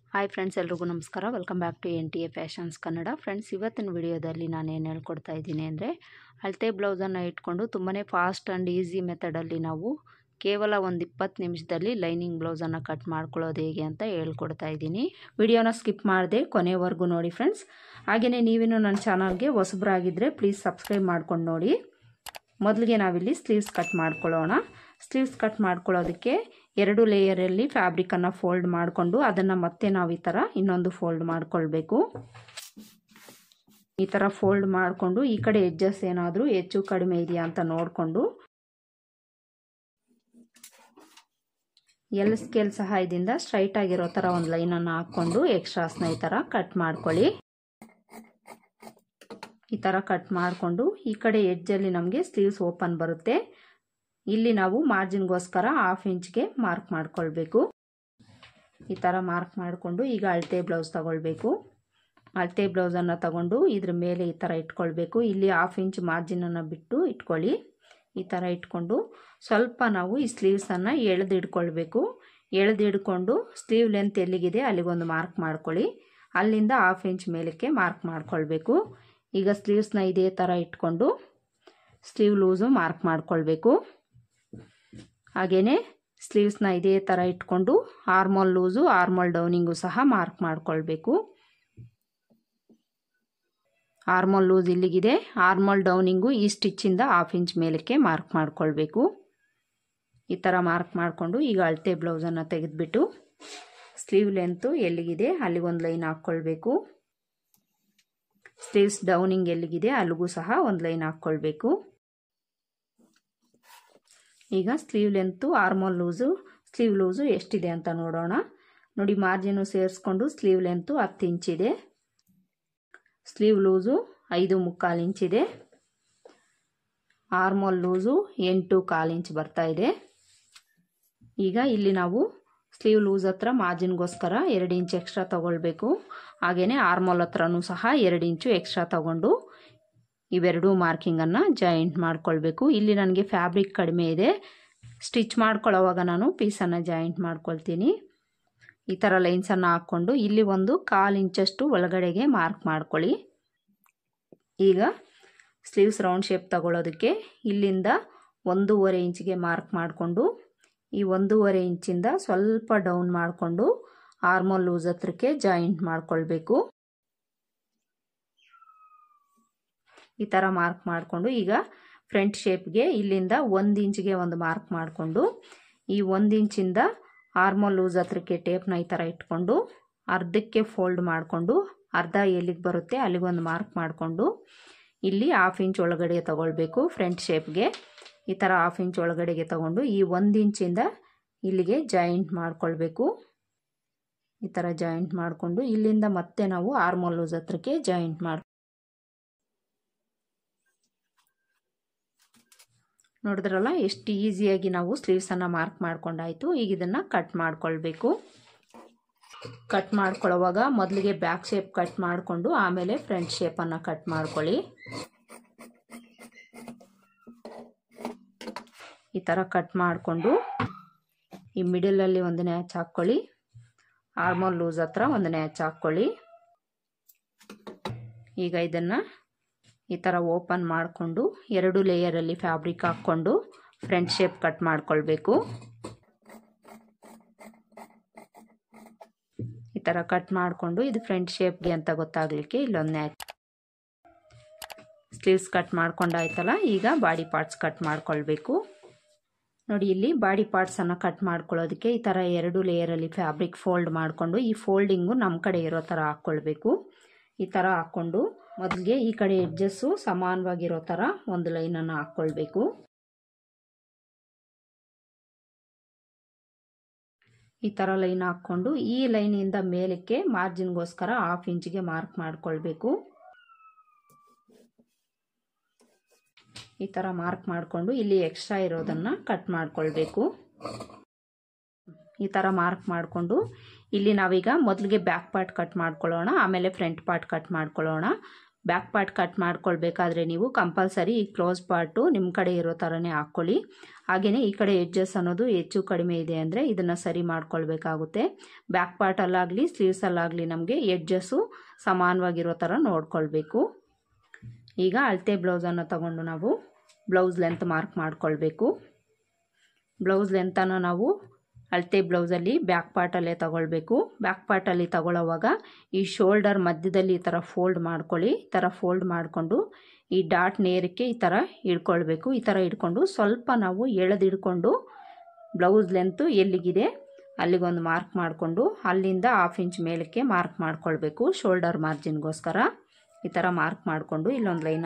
Hi friends, ಎಲ್ರಿಗೂ ನಮಸ್ಕಾರ. Welcome back to NTA fashions Kannada. Friends, ಇವತ್ತಿನ ವಿಡಿಯೋದಲ್ಲಿ ನಾನು ಏನು ಹೇಳ್ಕೊಡ್ತಾ ಇದ್ದೀನಿ ಅಂದರೆ, ಅಳತೆ ಬ್ಲೌಸನ್ನು ಇಟ್ಕೊಂಡು ತುಂಬಾ ಫಾಸ್ಟ್ ಆ್ಯಂಡ್ ಈಸಿ ಮೆಥಡಲ್ಲಿ ನಾವು ಕೇವಲ ಒಂದು 20 ನಿಮಿಷದಲ್ಲಿ ಲೈನಿಂಗ್ ಬ್ಲೌಸನ್ನು ಕಟ್ ಮಾಡ್ಕೊಳ್ಳೋದು ಹೇಗೆ ಅಂತ ಹೇಳ್ಕೊಡ್ತಾ ಇದ್ದೀನಿ. ವಿಡಿಯೋನ ಸ್ಕಿಪ್ ಮಾಡದೆ ಕೊನೆವರೆಗೂ ನೋಡಿ ಫ್ರೆಂಡ್ಸ್. ಹಾಗೆಯೇ ನೀವೇನು ನನ್ನ ಚಾನಲ್ಗೆ ಹೊಸಬರಾಗಿದ್ದರೆ ಪ್ಲೀಸ್ ಸಬ್ಸ್ಕ್ರೈಬ್ ಮಾಡ್ಕೊಂಡು ನೋಡಿ. ಮೊದಲಿಗೆ ನಾವಿಲ್ಲಿ ಸ್ಲೀವ್ಸ್ ಕಟ್ ಮಾಡ್ಕೊಳ್ಳೋಣ. ಸ್ಲೀವ್ಸ್ ಕಟ್ ಮಾಡ್ಕೊಳ್ಳೋದಕ್ಕೆ 2 ಲೇಯರಲ್ಲಿ ಫ್ಯಾಬ್ರಿಕನ್ನು ಫೋಲ್ಡ್ ಮಾಡಿಕೊಂಡು ಅದನ್ನು ಮತ್ತೆ ನಾವು ಈ ಥರ ಇನ್ನೊಂದು ಫೋಲ್ಡ್ ಮಾಡ್ಕೊಳ್ಬೇಕು. ಈ ಥರ ಫೋಲ್ಡ್ ಮಾಡಿಕೊಂಡು ಈ ಕಡೆ ಎಡ್ಜಸ್ ಏನಾದರೂ ಹೆಚ್ಚು ಕಡಿಮೆ ಇದೆಯಾ ಅಂತ ನೋಡಿಕೊಂಡು ಎಲ್ ಸ್ಕೇಲ್ ಸಹಾಯದಿಂದ ಸ್ಟ್ರೈಟ್ ಆಗಿರೋ ಥರ ಒಂದು ಲೈನನ್ನು ಹಾಕ್ಕೊಂಡು ಎಕ್ಸ್ಟ್ರಾಸ್ನ ಈ ಥರ ಕಟ್ ಮಾಡ್ಕೊಳ್ಳಿ. ಈ ಥರ ಕಟ್ ಮಾಡಿಕೊಂಡು ಈ ಕಡೆ ಎಡ್ಜಲ್ಲಿ ನಮಗೆ ಸ್ಲೀವ್ಸ್ ಓಪನ್ ಬರುತ್ತೆ. ಇಲ್ಲಿ ನಾವು ಮಾರ್ಜಿನ್ಗೋಸ್ಕರ 1/2 ಇಂಚ್ಗೆ ಮಾರ್ಕ್ ಮಾಡ್ಕೊಳ್ಬೇಕು. ಈ ಥರ ಮಾರ್ಕ್ ಮಾಡಿಕೊಂಡು ಈಗ ಅಳತೆ ಬ್ಲೌಸ್ ತಗೊಳ್ಬೇಕು. ಅಳತೆ ಬ್ಲೌಸನ್ನು ತಗೊಂಡು ಇದ್ರ ಮೇಲೆ ಈ ಥರ ಇಟ್ಕೊಳ್ಬೇಕು. ಇಲ್ಲಿ 1/2 ಇಂಚ್ ಮಾರ್ಜಿನನ್ನು ಬಿಟ್ಟು ಇಟ್ಕೊಳ್ಳಿ. ಈ ಥರ ಇಟ್ಕೊಂಡು ಸ್ವಲ್ಪ ನಾವು ಈ ಸ್ಲೀವ್ಸನ್ನು ಎಳೆದಿಡ್ಕೊಳ್ಬೇಕು. ಎಳೆದಿಡ್ಕೊಂಡು ಸ್ಲೀವ್ ಲೆಂತ್ ಎಲ್ಲಿಗಿದೆ ಅಲ್ಲಿಗೊಂದು ಮಾರ್ಕ್ ಮಾಡ್ಕೊಳ್ಳಿ. ಅಲ್ಲಿಂದ 1/2 ಇಂಚ್ ಮೇಲಕ್ಕೆ ಮಾರ್ಕ್ ಮಾಡ್ಕೊಳ್ಬೇಕು. ಈಗ ಸ್ಲೀವ್ಸ್ನ ಇದೇ ಥರ ಇಟ್ಕೊಂಡು ಸ್ಲೀವ್ ಲೂಸು ಮಾರ್ಕ್ ಮಾಡ್ಕೊಳ್ಬೇಕು. ಹಾಗೆಯೇ ಸ್ಲೀವ್ಸ್ನ ಇದೇ ಥರ ಇಟ್ಕೊಂಡು ಆರ್ಮೋಲ್ ಲೂಸು ಆರ್ಮೋಲ್ ಡೌನಿಂಗು ಸಹ ಮಾರ್ಕ್ ಮಾಡ್ಕೊಳ್ಬೇಕು. ಆರ್ಮೋಲ್ ಲೂಸ್ ಇಲ್ಲಿಗಿದೆ, ಆರ್ಮೋಲ್ ಡೌನಿಂಗು ಈ ಸ್ಟಿಚ್ಚಿಂದ 1/2 ಇಂಚ್ ಮೇಲಕ್ಕೆ ಮಾರ್ಕ್ ಮಾಡ್ಕೊಳ್ಬೇಕು. ಈ ಥರ ಮಾರ್ಕ್ ಮಾಡಿಕೊಂಡು ಈಗ ಅಳತೆ ಬ್ಲೌಸನ್ನು ತೆಗೆದುಬಿಟ್ಟು ಸ್ಲೀವ್ ಲೆಂತು ಎಲ್ಲಿಗಿದೆ ಅಲ್ಲಿಗೊಂದು ಲೈನ್ ಹಾಕ್ಕೊಳ್ಬೇಕು. ಸ್ಲೀವ್ಸ್ ಡೌನಿಂಗ್ ಎಲ್ಲಿಗಿದೆ ಅಲ್ಲಿಗೂ ಸಹ ಒಂದು ಲೈನ್ ಹಾಕ್ಕೊಳ್ಬೇಕು. ಈಗ sleeve length armhole loose sleeve loose ಎಷ್ಟಿದೆ ಅಂತ ನೋಡೋಣ. ನೋಡಿ, ಮಾರ್ಜಿನು ಸೇರಿಸ್ಕೊಂಡು ಸ್ಲೀವ್ ಲೆಂತು 10 ಇಂಚಿದೆ, ಸ್ಲೀವ್ ಲೂಸು 5.25 ಇಂಚಿದೆ, ಆರ್ಮೋಲ್ ಲೂಸು 8.25 ಇಂಚ್ ಬರ್ತಾ ಇದೆ. ಈಗ ಇಲ್ಲಿ ನಾವು ಸ್ಲೀವ್ ಲೂಸ್ ಹತ್ರ ಮಾರ್ಜಿನ್ಗೋಸ್ಕರ 2 ಇಂಚ್ ಎಕ್ಸ್ಟ್ರಾ ತಗೊಳ್ಬೇಕು. ಹಾಗೆಯೇ ಆರ್ಮೋಲ್ ಹತ್ರನೂ ಸಹ 2 ಇಂಚು ಎಕ್ಸ್ಟ್ರಾ ತಗೊಂಡು ಇವೆರಡೂ ಮಾರ್ಕಿಂಗನ್ನು ಜಾಯಿಂಟ್ ಮಾಡ್ಕೊಳ್ಬೇಕು. ಇಲ್ಲಿ ನನಗೆ ಫ್ಯಾಬ್ರಿಕ್ ಕಡಿಮೆ ಇದೆ, ಸ್ಟಿಚ್ ಮಾಡ್ಕೊಳ್ಳೋವಾಗ ನಾನು ಪೀಸನ್ನು ಜಾಯಿಂಟ್ ಮಾಡ್ಕೊಳ್ತೀನಿ. ಈ ಥರ ಲೈನ್ಸನ್ನು ಹಾಕ್ಕೊಂಡು ಇಲ್ಲಿ ಒಂದು 1/4 ಇಂಚಷ್ಟು ಒಳಗಡೆಗೆ ಮಾರ್ಕ್ ಮಾಡ್ಕೊಳ್ಳಿ. ಈಗ ಸ್ಲೀವ್ಸ್ ರೌಂಡ್ ಶೇಪ್ ತಗೊಳ್ಳೋದಕ್ಕೆ ಇಲ್ಲಿಂದ 1.5 ಇಂಚಿಗೆ ಮಾರ್ಕ್ ಮಾಡಿಕೊಂಡು ಈ 1.5 ಇಂಚಿಂದ ಸ್ವಲ್ಪ ಡೌನ್ ಮಾಡಿಕೊಂಡು ಆರ್ಮೋಲ್ ಲೂಸ್ ಹತ್ರಕ್ಕೆ ಜಾಯಿಂಟ್ ಮಾಡ್ಕೊಳ್ಬೇಕು. ಈ ಥರ ಮಾರ್ಕ್ ಮಾಡಿಕೊಂಡು ಈಗ ಫ್ರಂಟ್ ಶೇಪ್ಗೆ ಇಲ್ಲಿಂದ 1 ಇಂಚಿಗೆ ಒಂದು ಮಾರ್ಕ್ ಮಾಡಿಕೊಂಡು ಈ 1 ಇಂಚಿಂದ ಆರ್ಮೋಲ್ ಲೂಸ್ ಹತ್ರಕ್ಕೆ ಟೇಪ್ನ ಈ ಥರ ಇಟ್ಕೊಂಡು ಅರ್ಧಕ್ಕೆ ಫೋಲ್ಡ್ ಮಾಡಿಕೊಂಡು ಅರ್ಧ ಎಲ್ಲಿಗೆ ಬರುತ್ತೆ ಅಲ್ಲಿಗೊಂದು ಮಾರ್ಕ್ ಮಾಡಿಕೊಂಡು ಇಲ್ಲಿ 1/2 ಇಂಚ್ ಒಳಗಡೆ ತಗೊಳ್ಬೇಕು. ಫ್ರಂಟ್ ಶೇಪ್ಗೆ ಈ ಥರ 1/2 ಇಂಚ್ ಒಳಗಡೆಗೆ ತಗೊಂಡು ಈ 1 ಇಂಚಿಂದ ಇಲ್ಲಿಗೆ ಜಾಯಿಂಟ್ ಮಾಡ್ಕೊಳ್ಬೇಕು. ಈ ಥರ ಜಾಯಿಂಟ್ ಮಾಡಿಕೊಂಡು ಇಲ್ಲಿಂದ ಮತ್ತೆ ನಾವು ಆರ್ಮೋಲ್ ಲೂಸ್ ಹತ್ರಕ್ಕೆ ಜಾಯಿಂಟ್ ಮಾಡಿ ನೋಡಿದ್ರಲ್ಲ, ಎಷ್ಟು ಈಸಿಯಾಗಿ ನಾವು ಸ್ಲೀವ್ಸನ್ನು ಮಾರ್ಕ್ ಮಾಡ್ಕೊಂಡಾಯಿತು. ಈಗ ಇದನ್ನು ಕಟ್ ಮಾಡ್ಕೊಳ್ಬೇಕು. ಕಟ್ ಮಾಡ್ಕೊಳ್ಳೋವಾಗ ಮೊದಲಿಗೆ ಬ್ಯಾಕ್ ಶೇಪ್ ಕಟ್ ಮಾಡಿಕೊಂಡು ಆಮೇಲೆ ಫ್ರಂಟ್ ಶೇಪನ್ನು ಕಟ್ ಮಾಡ್ಕೊಳ್ಳಿ. ಈ ಥರ ಕಟ್ ಮಾಡಿಕೊಂಡು ಈ ಮಿಡಲಲ್ಲಿ ಒಂದು ನ್ಯಾಚ್ ಹಾಕ್ಕೊಳ್ಳಿ. ಆರ್ಮೋಲ್ ಲೂಸ್ ಹತ್ರ ಒಂದು ನ್ಯಾಚ್ ಹಾಕ್ಕೊಳ್ಳಿ. ಈಗ ಇದನ್ನು ಈ ಥರ ಓಪನ್ ಮಾಡಿಕೊಂಡು 2 ಲೇಯರಲ್ಲಿ ಫ್ಯಾಬ್ರಿಕ್ ಹಾಕ್ಕೊಂಡು ಫ್ರಂಟ್ ಶೇಪ್ ಕಟ್ ಮಾಡ್ಕೊಳ್ಬೇಕು. ಈ ಥರ ಕಟ್ ಮಾಡಿಕೊಂಡು ಇದು ಫ್ರಂಟ್ ಶೇಪ್ಗೆ ಅಂತ ಗೊತ್ತಾಗಲಿಕ್ಕೆ ಇಲ್ಲೊಂದು ನ್ಯಾಚ್. ಸ್ಲೀವ್ಸ್ ಕಟ್ ಮಾಡ್ಕೊಂಡಾಯ್ತಲ್ಲ, ಈಗ ಬಾಡಿ ಪಾರ್ಟ್ಸ್ ಕಟ್ ಮಾಡ್ಕೊಳ್ಬೇಕು. ನೋಡಿ, ಇಲ್ಲಿ ಬಾಡಿ ಪಾರ್ಟ್ಸನ್ನು ಕಟ್ ಮಾಡ್ಕೊಳ್ಳೋದಕ್ಕೆ ಈ ಥರ 2 ಲೇಯರಲ್ಲಿ ಫ್ಯಾಬ್ರಿಕ್ ಫೋಲ್ಡ್ ಮಾಡಿಕೊಂಡು ಈ ಫೋಲ್ಡಿಂಗು ನಮ್ಮ ಕಡೆ ಇರೋ ಥರ ಹಾಕ್ಕೊಳ್ಬೇಕು. ಈ ಥರ ಹಾಕ್ಕೊಂಡು ಮೊದಲಿಗೆ ಈ ಕಡೆ ಎಡ್ಜಸ್ಸು ಸಮಾನವಾಗಿರೋ ಥರ ಒಂದು ಲೈನನ್ನು ಹಾಕ್ಕೊಳ್ಬೇಕು. ಈ ಥರ ಲೈನ್ ಹಾಕ್ಕೊಂಡು ಈ ಲೈನಿಂದ ಮೇಲಕ್ಕೆ ಮಾರ್ಜಿನ್ಗೋಸ್ಕರ 1/2 ಇಂಚಿಗೆ ಮಾರ್ಕ್ ಮಾಡ್ಕೊಳ್ಬೇಕು. ಈ ಥರ ಮಾರ್ಕ್ ಮಾಡಿಕೊಂಡು ಇಲ್ಲಿ ಎಕ್ಸ್ಟ್ರಾ ಇರೋದನ್ನು ಕಟ್ ಮಾಡ್ಕೊಳ್ಬೇಕು. ಈ ಥರ ಮಾರ್ಕ್ ಮಾಡಿಕೊಂಡು ಇಲ್ಲಿ ನಾವೀಗ ಮೊದಲಿಗೆ ಬ್ಯಾಕ್ ಪಾರ್ಟ್ ಕಟ್ ಮಾಡ್ಕೊಳ್ಳೋಣ, ಆಮೇಲೆ ಫ್ರಂಟ್ ಪಾರ್ಟ್ ಕಟ್ ಮಾಡ್ಕೊಳ್ಳೋಣ. ಬ್ಯಾಕ್ ಪಾರ್ಟ್ ಕಟ್ ಮಾಡ್ಕೊಳ್ಬೇಕಾದ್ರೆ ನೀವು ಕಂಪಲ್ಸರಿ ಈ ಕ್ಲೋಸ್ ಪಾರ್ಟು ನಿಮ್ಮ ಕಡೆ ಇರೋ ಥರನೇ ಹಾಕ್ಕೊಳ್ಳಿ. ಹಾಗೆಯೇ ಈ ಕಡೆ ಎಡ್ಜಸ್ ಅನ್ನೋದು ಹೆಚ್ಚು ಕಡಿಮೆ ಇದೆ ಅಂದರೆ ಇದನ್ನು ಸರಿ ಮಾಡ್ಕೊಳ್ಬೇಕಾಗುತ್ತೆ. ಬ್ಯಾಕ್ ಪಾರ್ಟಲ್ಲಾಗಲಿ ಸ್ಲೀವ್ಸಲ್ಲಾಗಲಿ ನಮಗೆ ಎಡ್ಜಸ್ಸು ಸಮಾನವಾಗಿರೋ ಥರ ನೋಡ್ಕೊಳ್ಬೇಕು. ಈಗ ಅಳತೆ ಬ್ಲೌಸನ್ನು ತಗೊಂಡು ನಾವು ಬ್ಲೌಸ್ ಲೆಂತ್ ಮಾರ್ಕ್ ಮಾಡ್ಕೊಳ್ಬೇಕು. ಬ್ಲೌಸ್ ಲೆಂತನ್ನು ನಾವು ಅಳತೆ ಬ್ಲೌಸಲ್ಲಿ ಬ್ಯಾಕ್ ಪಾರ್ಟಲ್ಲೇ ತಗೊಳ್ಬೇಕು. ಬ್ಯಾಕ್ ಪಾರ್ಟಲ್ಲಿ ತಗೊಳ್ಳೋವಾಗ ಈ ಶೋಲ್ಡರ್ ಮಧ್ಯದಲ್ಲಿ ಈ ಥರ ಫೋಲ್ಡ್ ಮಾಡ್ಕೊಳ್ಳಿ. ಈ ಥರ ಫೋಲ್ಡ್ ಮಾಡಿಕೊಂಡು ಈ ಡಾಟ್ ನೇರಕ್ಕೆ ಈ ಥರ ಹಿಡ್ಕೊಳ್ಬೇಕು. ಈ ಥರ ಹಿಡ್ಕೊಂಡು ಸ್ವಲ್ಪ ನಾವು ಎಳೆದಿಡ್ಕೊಂಡು ಬ್ಲೌಸ್ ಲೆಂತು ಎಲ್ಲಿಗಿದೆ ಅಲ್ಲಿಗೊಂದು ಮಾರ್ಕ್ ಮಾಡಿಕೊಂಡು ಅಲ್ಲಿಂದ 1/2 ಇಂಚ್ ಮೇಲಕ್ಕೆ ಮಾರ್ಕ್ ಮಾಡ್ಕೊಳ್ಬೇಕು. ಶೋಲ್ಡರ್ ಮಾರ್ಜಿನ್ಗೋಸ್ಕರ ಈ ಥರ ಮಾರ್ಕ್ ಮಾಡಿಕೊಂಡು ಇಲ್ಲೊಂದು ಲೈನ್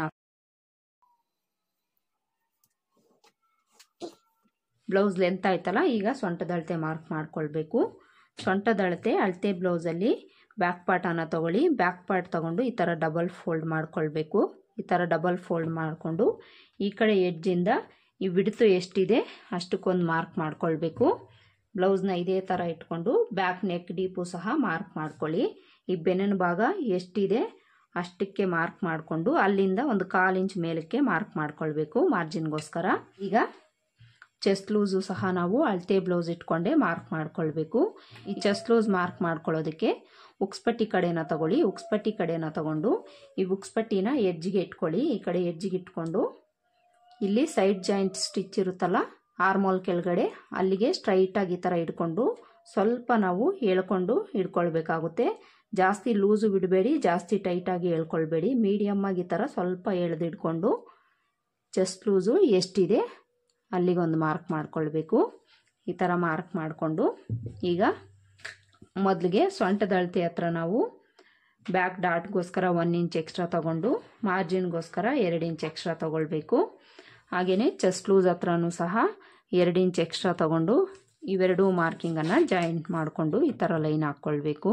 ಬ್ಲೌಸ್ ಲೆಂತ್ ಆಯ್ತಲ್ಲ, ಈಗ ಸೊಂಟದ ಅಳತೆ ಮಾರ್ಕ್ ಮಾಡ್ಕೊಳ್ಬೇಕು. ಸೊಂಟದ ಅಳತೆ ಅಳತೆ ಬ್ಲೌಸಲ್ಲಿ ಬ್ಯಾಕ್ ಪಾರ್ಟನ್ನು ತಗೊಳ್ಳಿ. ಬ್ಯಾಕ್ ಪಾರ್ಟ್ ತಗೊಂಡು ಈ ಥರ ಡಬಲ್ ಫೋಲ್ಡ್ ಮಾಡ್ಕೊಳ್ಬೇಕು. ಈ ಥರ ಡಬಲ್ ಫೋಲ್ಡ್ ಮಾಡಿಕೊಂಡು ಈ ಕಡೆ ಎಡ್ಜಿಂದ ಈ ವಿಡ್ತು ಎಷ್ಟಿದೆ ಅಷ್ಟಕ್ಕೊಂದು ಮಾರ್ಕ್ ಮಾಡ್ಕೊಳ್ಬೇಕು. ಬ್ಲೌಸ್ನ ಇದೇ ಥರ ಇಟ್ಕೊಂಡು ಬ್ಯಾಕ್ ನೆಕ್ ಡೀಪು ಸಹ ಮಾರ್ಕ್ ಮಾಡ್ಕೊಳ್ಳಿ. ಈ ಬೆನ್ನಿನ ಭಾಗ ಎಷ್ಟಿದೆ ಅಷ್ಟಕ್ಕೆ ಮಾರ್ಕ್ ಮಾಡಿಕೊಂಡು ಅಲ್ಲಿಂದ ಒಂದು 1/4 ಇಂಚ್ ಮೇಲಕ್ಕೆ ಮಾರ್ಕ್ ಮಾಡ್ಕೊಳ್ಬೇಕು ಮಾರ್ಜಿನ್ಗೋಸ್ಕರ. ಈಗ ಚೆಸ್ಟ್ ಲೂಸು ಸಹ ನಾವು ಅಳತೆ ಬ್ಲೌಸ್ ಇಟ್ಕೊಂಡೆ ಮಾರ್ಕ್ ಮಾಡ್ಕೊಳ್ಬೇಕು. ಈ ಚೆಸ್ಟ್ ಲೂಸ್ ಮಾರ್ಕ್ ಮಾಡ್ಕೊಳ್ಳೋದಕ್ಕೆ ಉಕ್ಸ್ಪಟ್ಟಿ ಕಡೆನ ತಗೊಳ್ಳಿ. ಉಕ್ಸ್ಪಟ್ಟಿ ಕಡೆನ ತಗೊಂಡು ಈ ಉಕ್ಸ್ಪಟ್ಟಿನ ಎಡ್ಜಿಗೆ ಇಟ್ಕೊಳ್ಳಿ. ಈ ಕಡೆ ಎಡ್ಜಿಗೆ ಇಟ್ಕೊಂಡು ಇಲ್ಲಿ ಸೈಡ್ ಜಾಯಿಂಟ್ ಸ್ಟಿಚ್ ಇರುತ್ತಲ್ಲ ಆರ್ಮೋಲ್ ಕೆಳಗಡೆ ಅಲ್ಲಿಗೆ ಸ್ಟ್ರೈಟಾಗಿ ಈ ಥರ ಇಟ್ಕೊಂಡು ಸ್ವಲ್ಪ ನಾವು ಎಳ್ಕೊಂಡು ಹಿಡ್ಕೊಳ್ಬೇಕಾಗುತ್ತೆ. ಜಾಸ್ತಿ ಲೂಸು ಬಿಡಬೇಡಿ, ಜಾಸ್ತಿ ಟೈಟಾಗಿ ಎಳ್ಕೊಳ್ಬೇಡಿ. ಮೀಡಿಯಮ್ಮಾಗಿ ಈ ಥರ ಸ್ವಲ್ಪ ಎಳೆದಿಡ್ಕೊಂಡು ಚೆಸ್ಟ್ ಲೂಸು ಎಷ್ಟಿದೆ ಅಲ್ಲಿಗೊಂದು ಮಾರ್ಕ್ ಮಾಡ್ಕೊಳ್ಬೇಕು. ಈ ಥರ ಮಾರ್ಕ್ ಮಾಡಿಕೊಂಡು ಈಗ ಮೊದಲಿಗೆ ಸೊಂಟದ ಅಳತೆ ಹತ್ರ ನಾವು ಬ್ಯಾಕ್ ಡಾಟ್ಗೋಸ್ಕರ 1 ಇಂಚ್ ಎಕ್ಸ್ಟ್ರಾ ತಗೊಂಡು ಮಾರ್ಜಿನ್ಗೋಸ್ಕರ 2 ಇಂಚ್ ಎಕ್ಸ್ಟ್ರಾ ತಗೊಳ್ಬೇಕು. ಹಾಗೆಯೇ ಚೆಸ್ಟ್ ಲೂಸ್ ಹತ್ರನೂ ಸಹ 2 ಇಂಚ್ ಎಕ್ಸ್ಟ್ರಾ ತಗೊಂಡು ಇವೆರಡೂ ಮಾರ್ಕಿಂಗನ್ನು ಜಾಯಿಂಟ್ ಮಾಡಿಕೊಂಡು ಈ ಥರ ಲೈನ್ ಹಾಕ್ಕೊಳ್ಬೇಕು.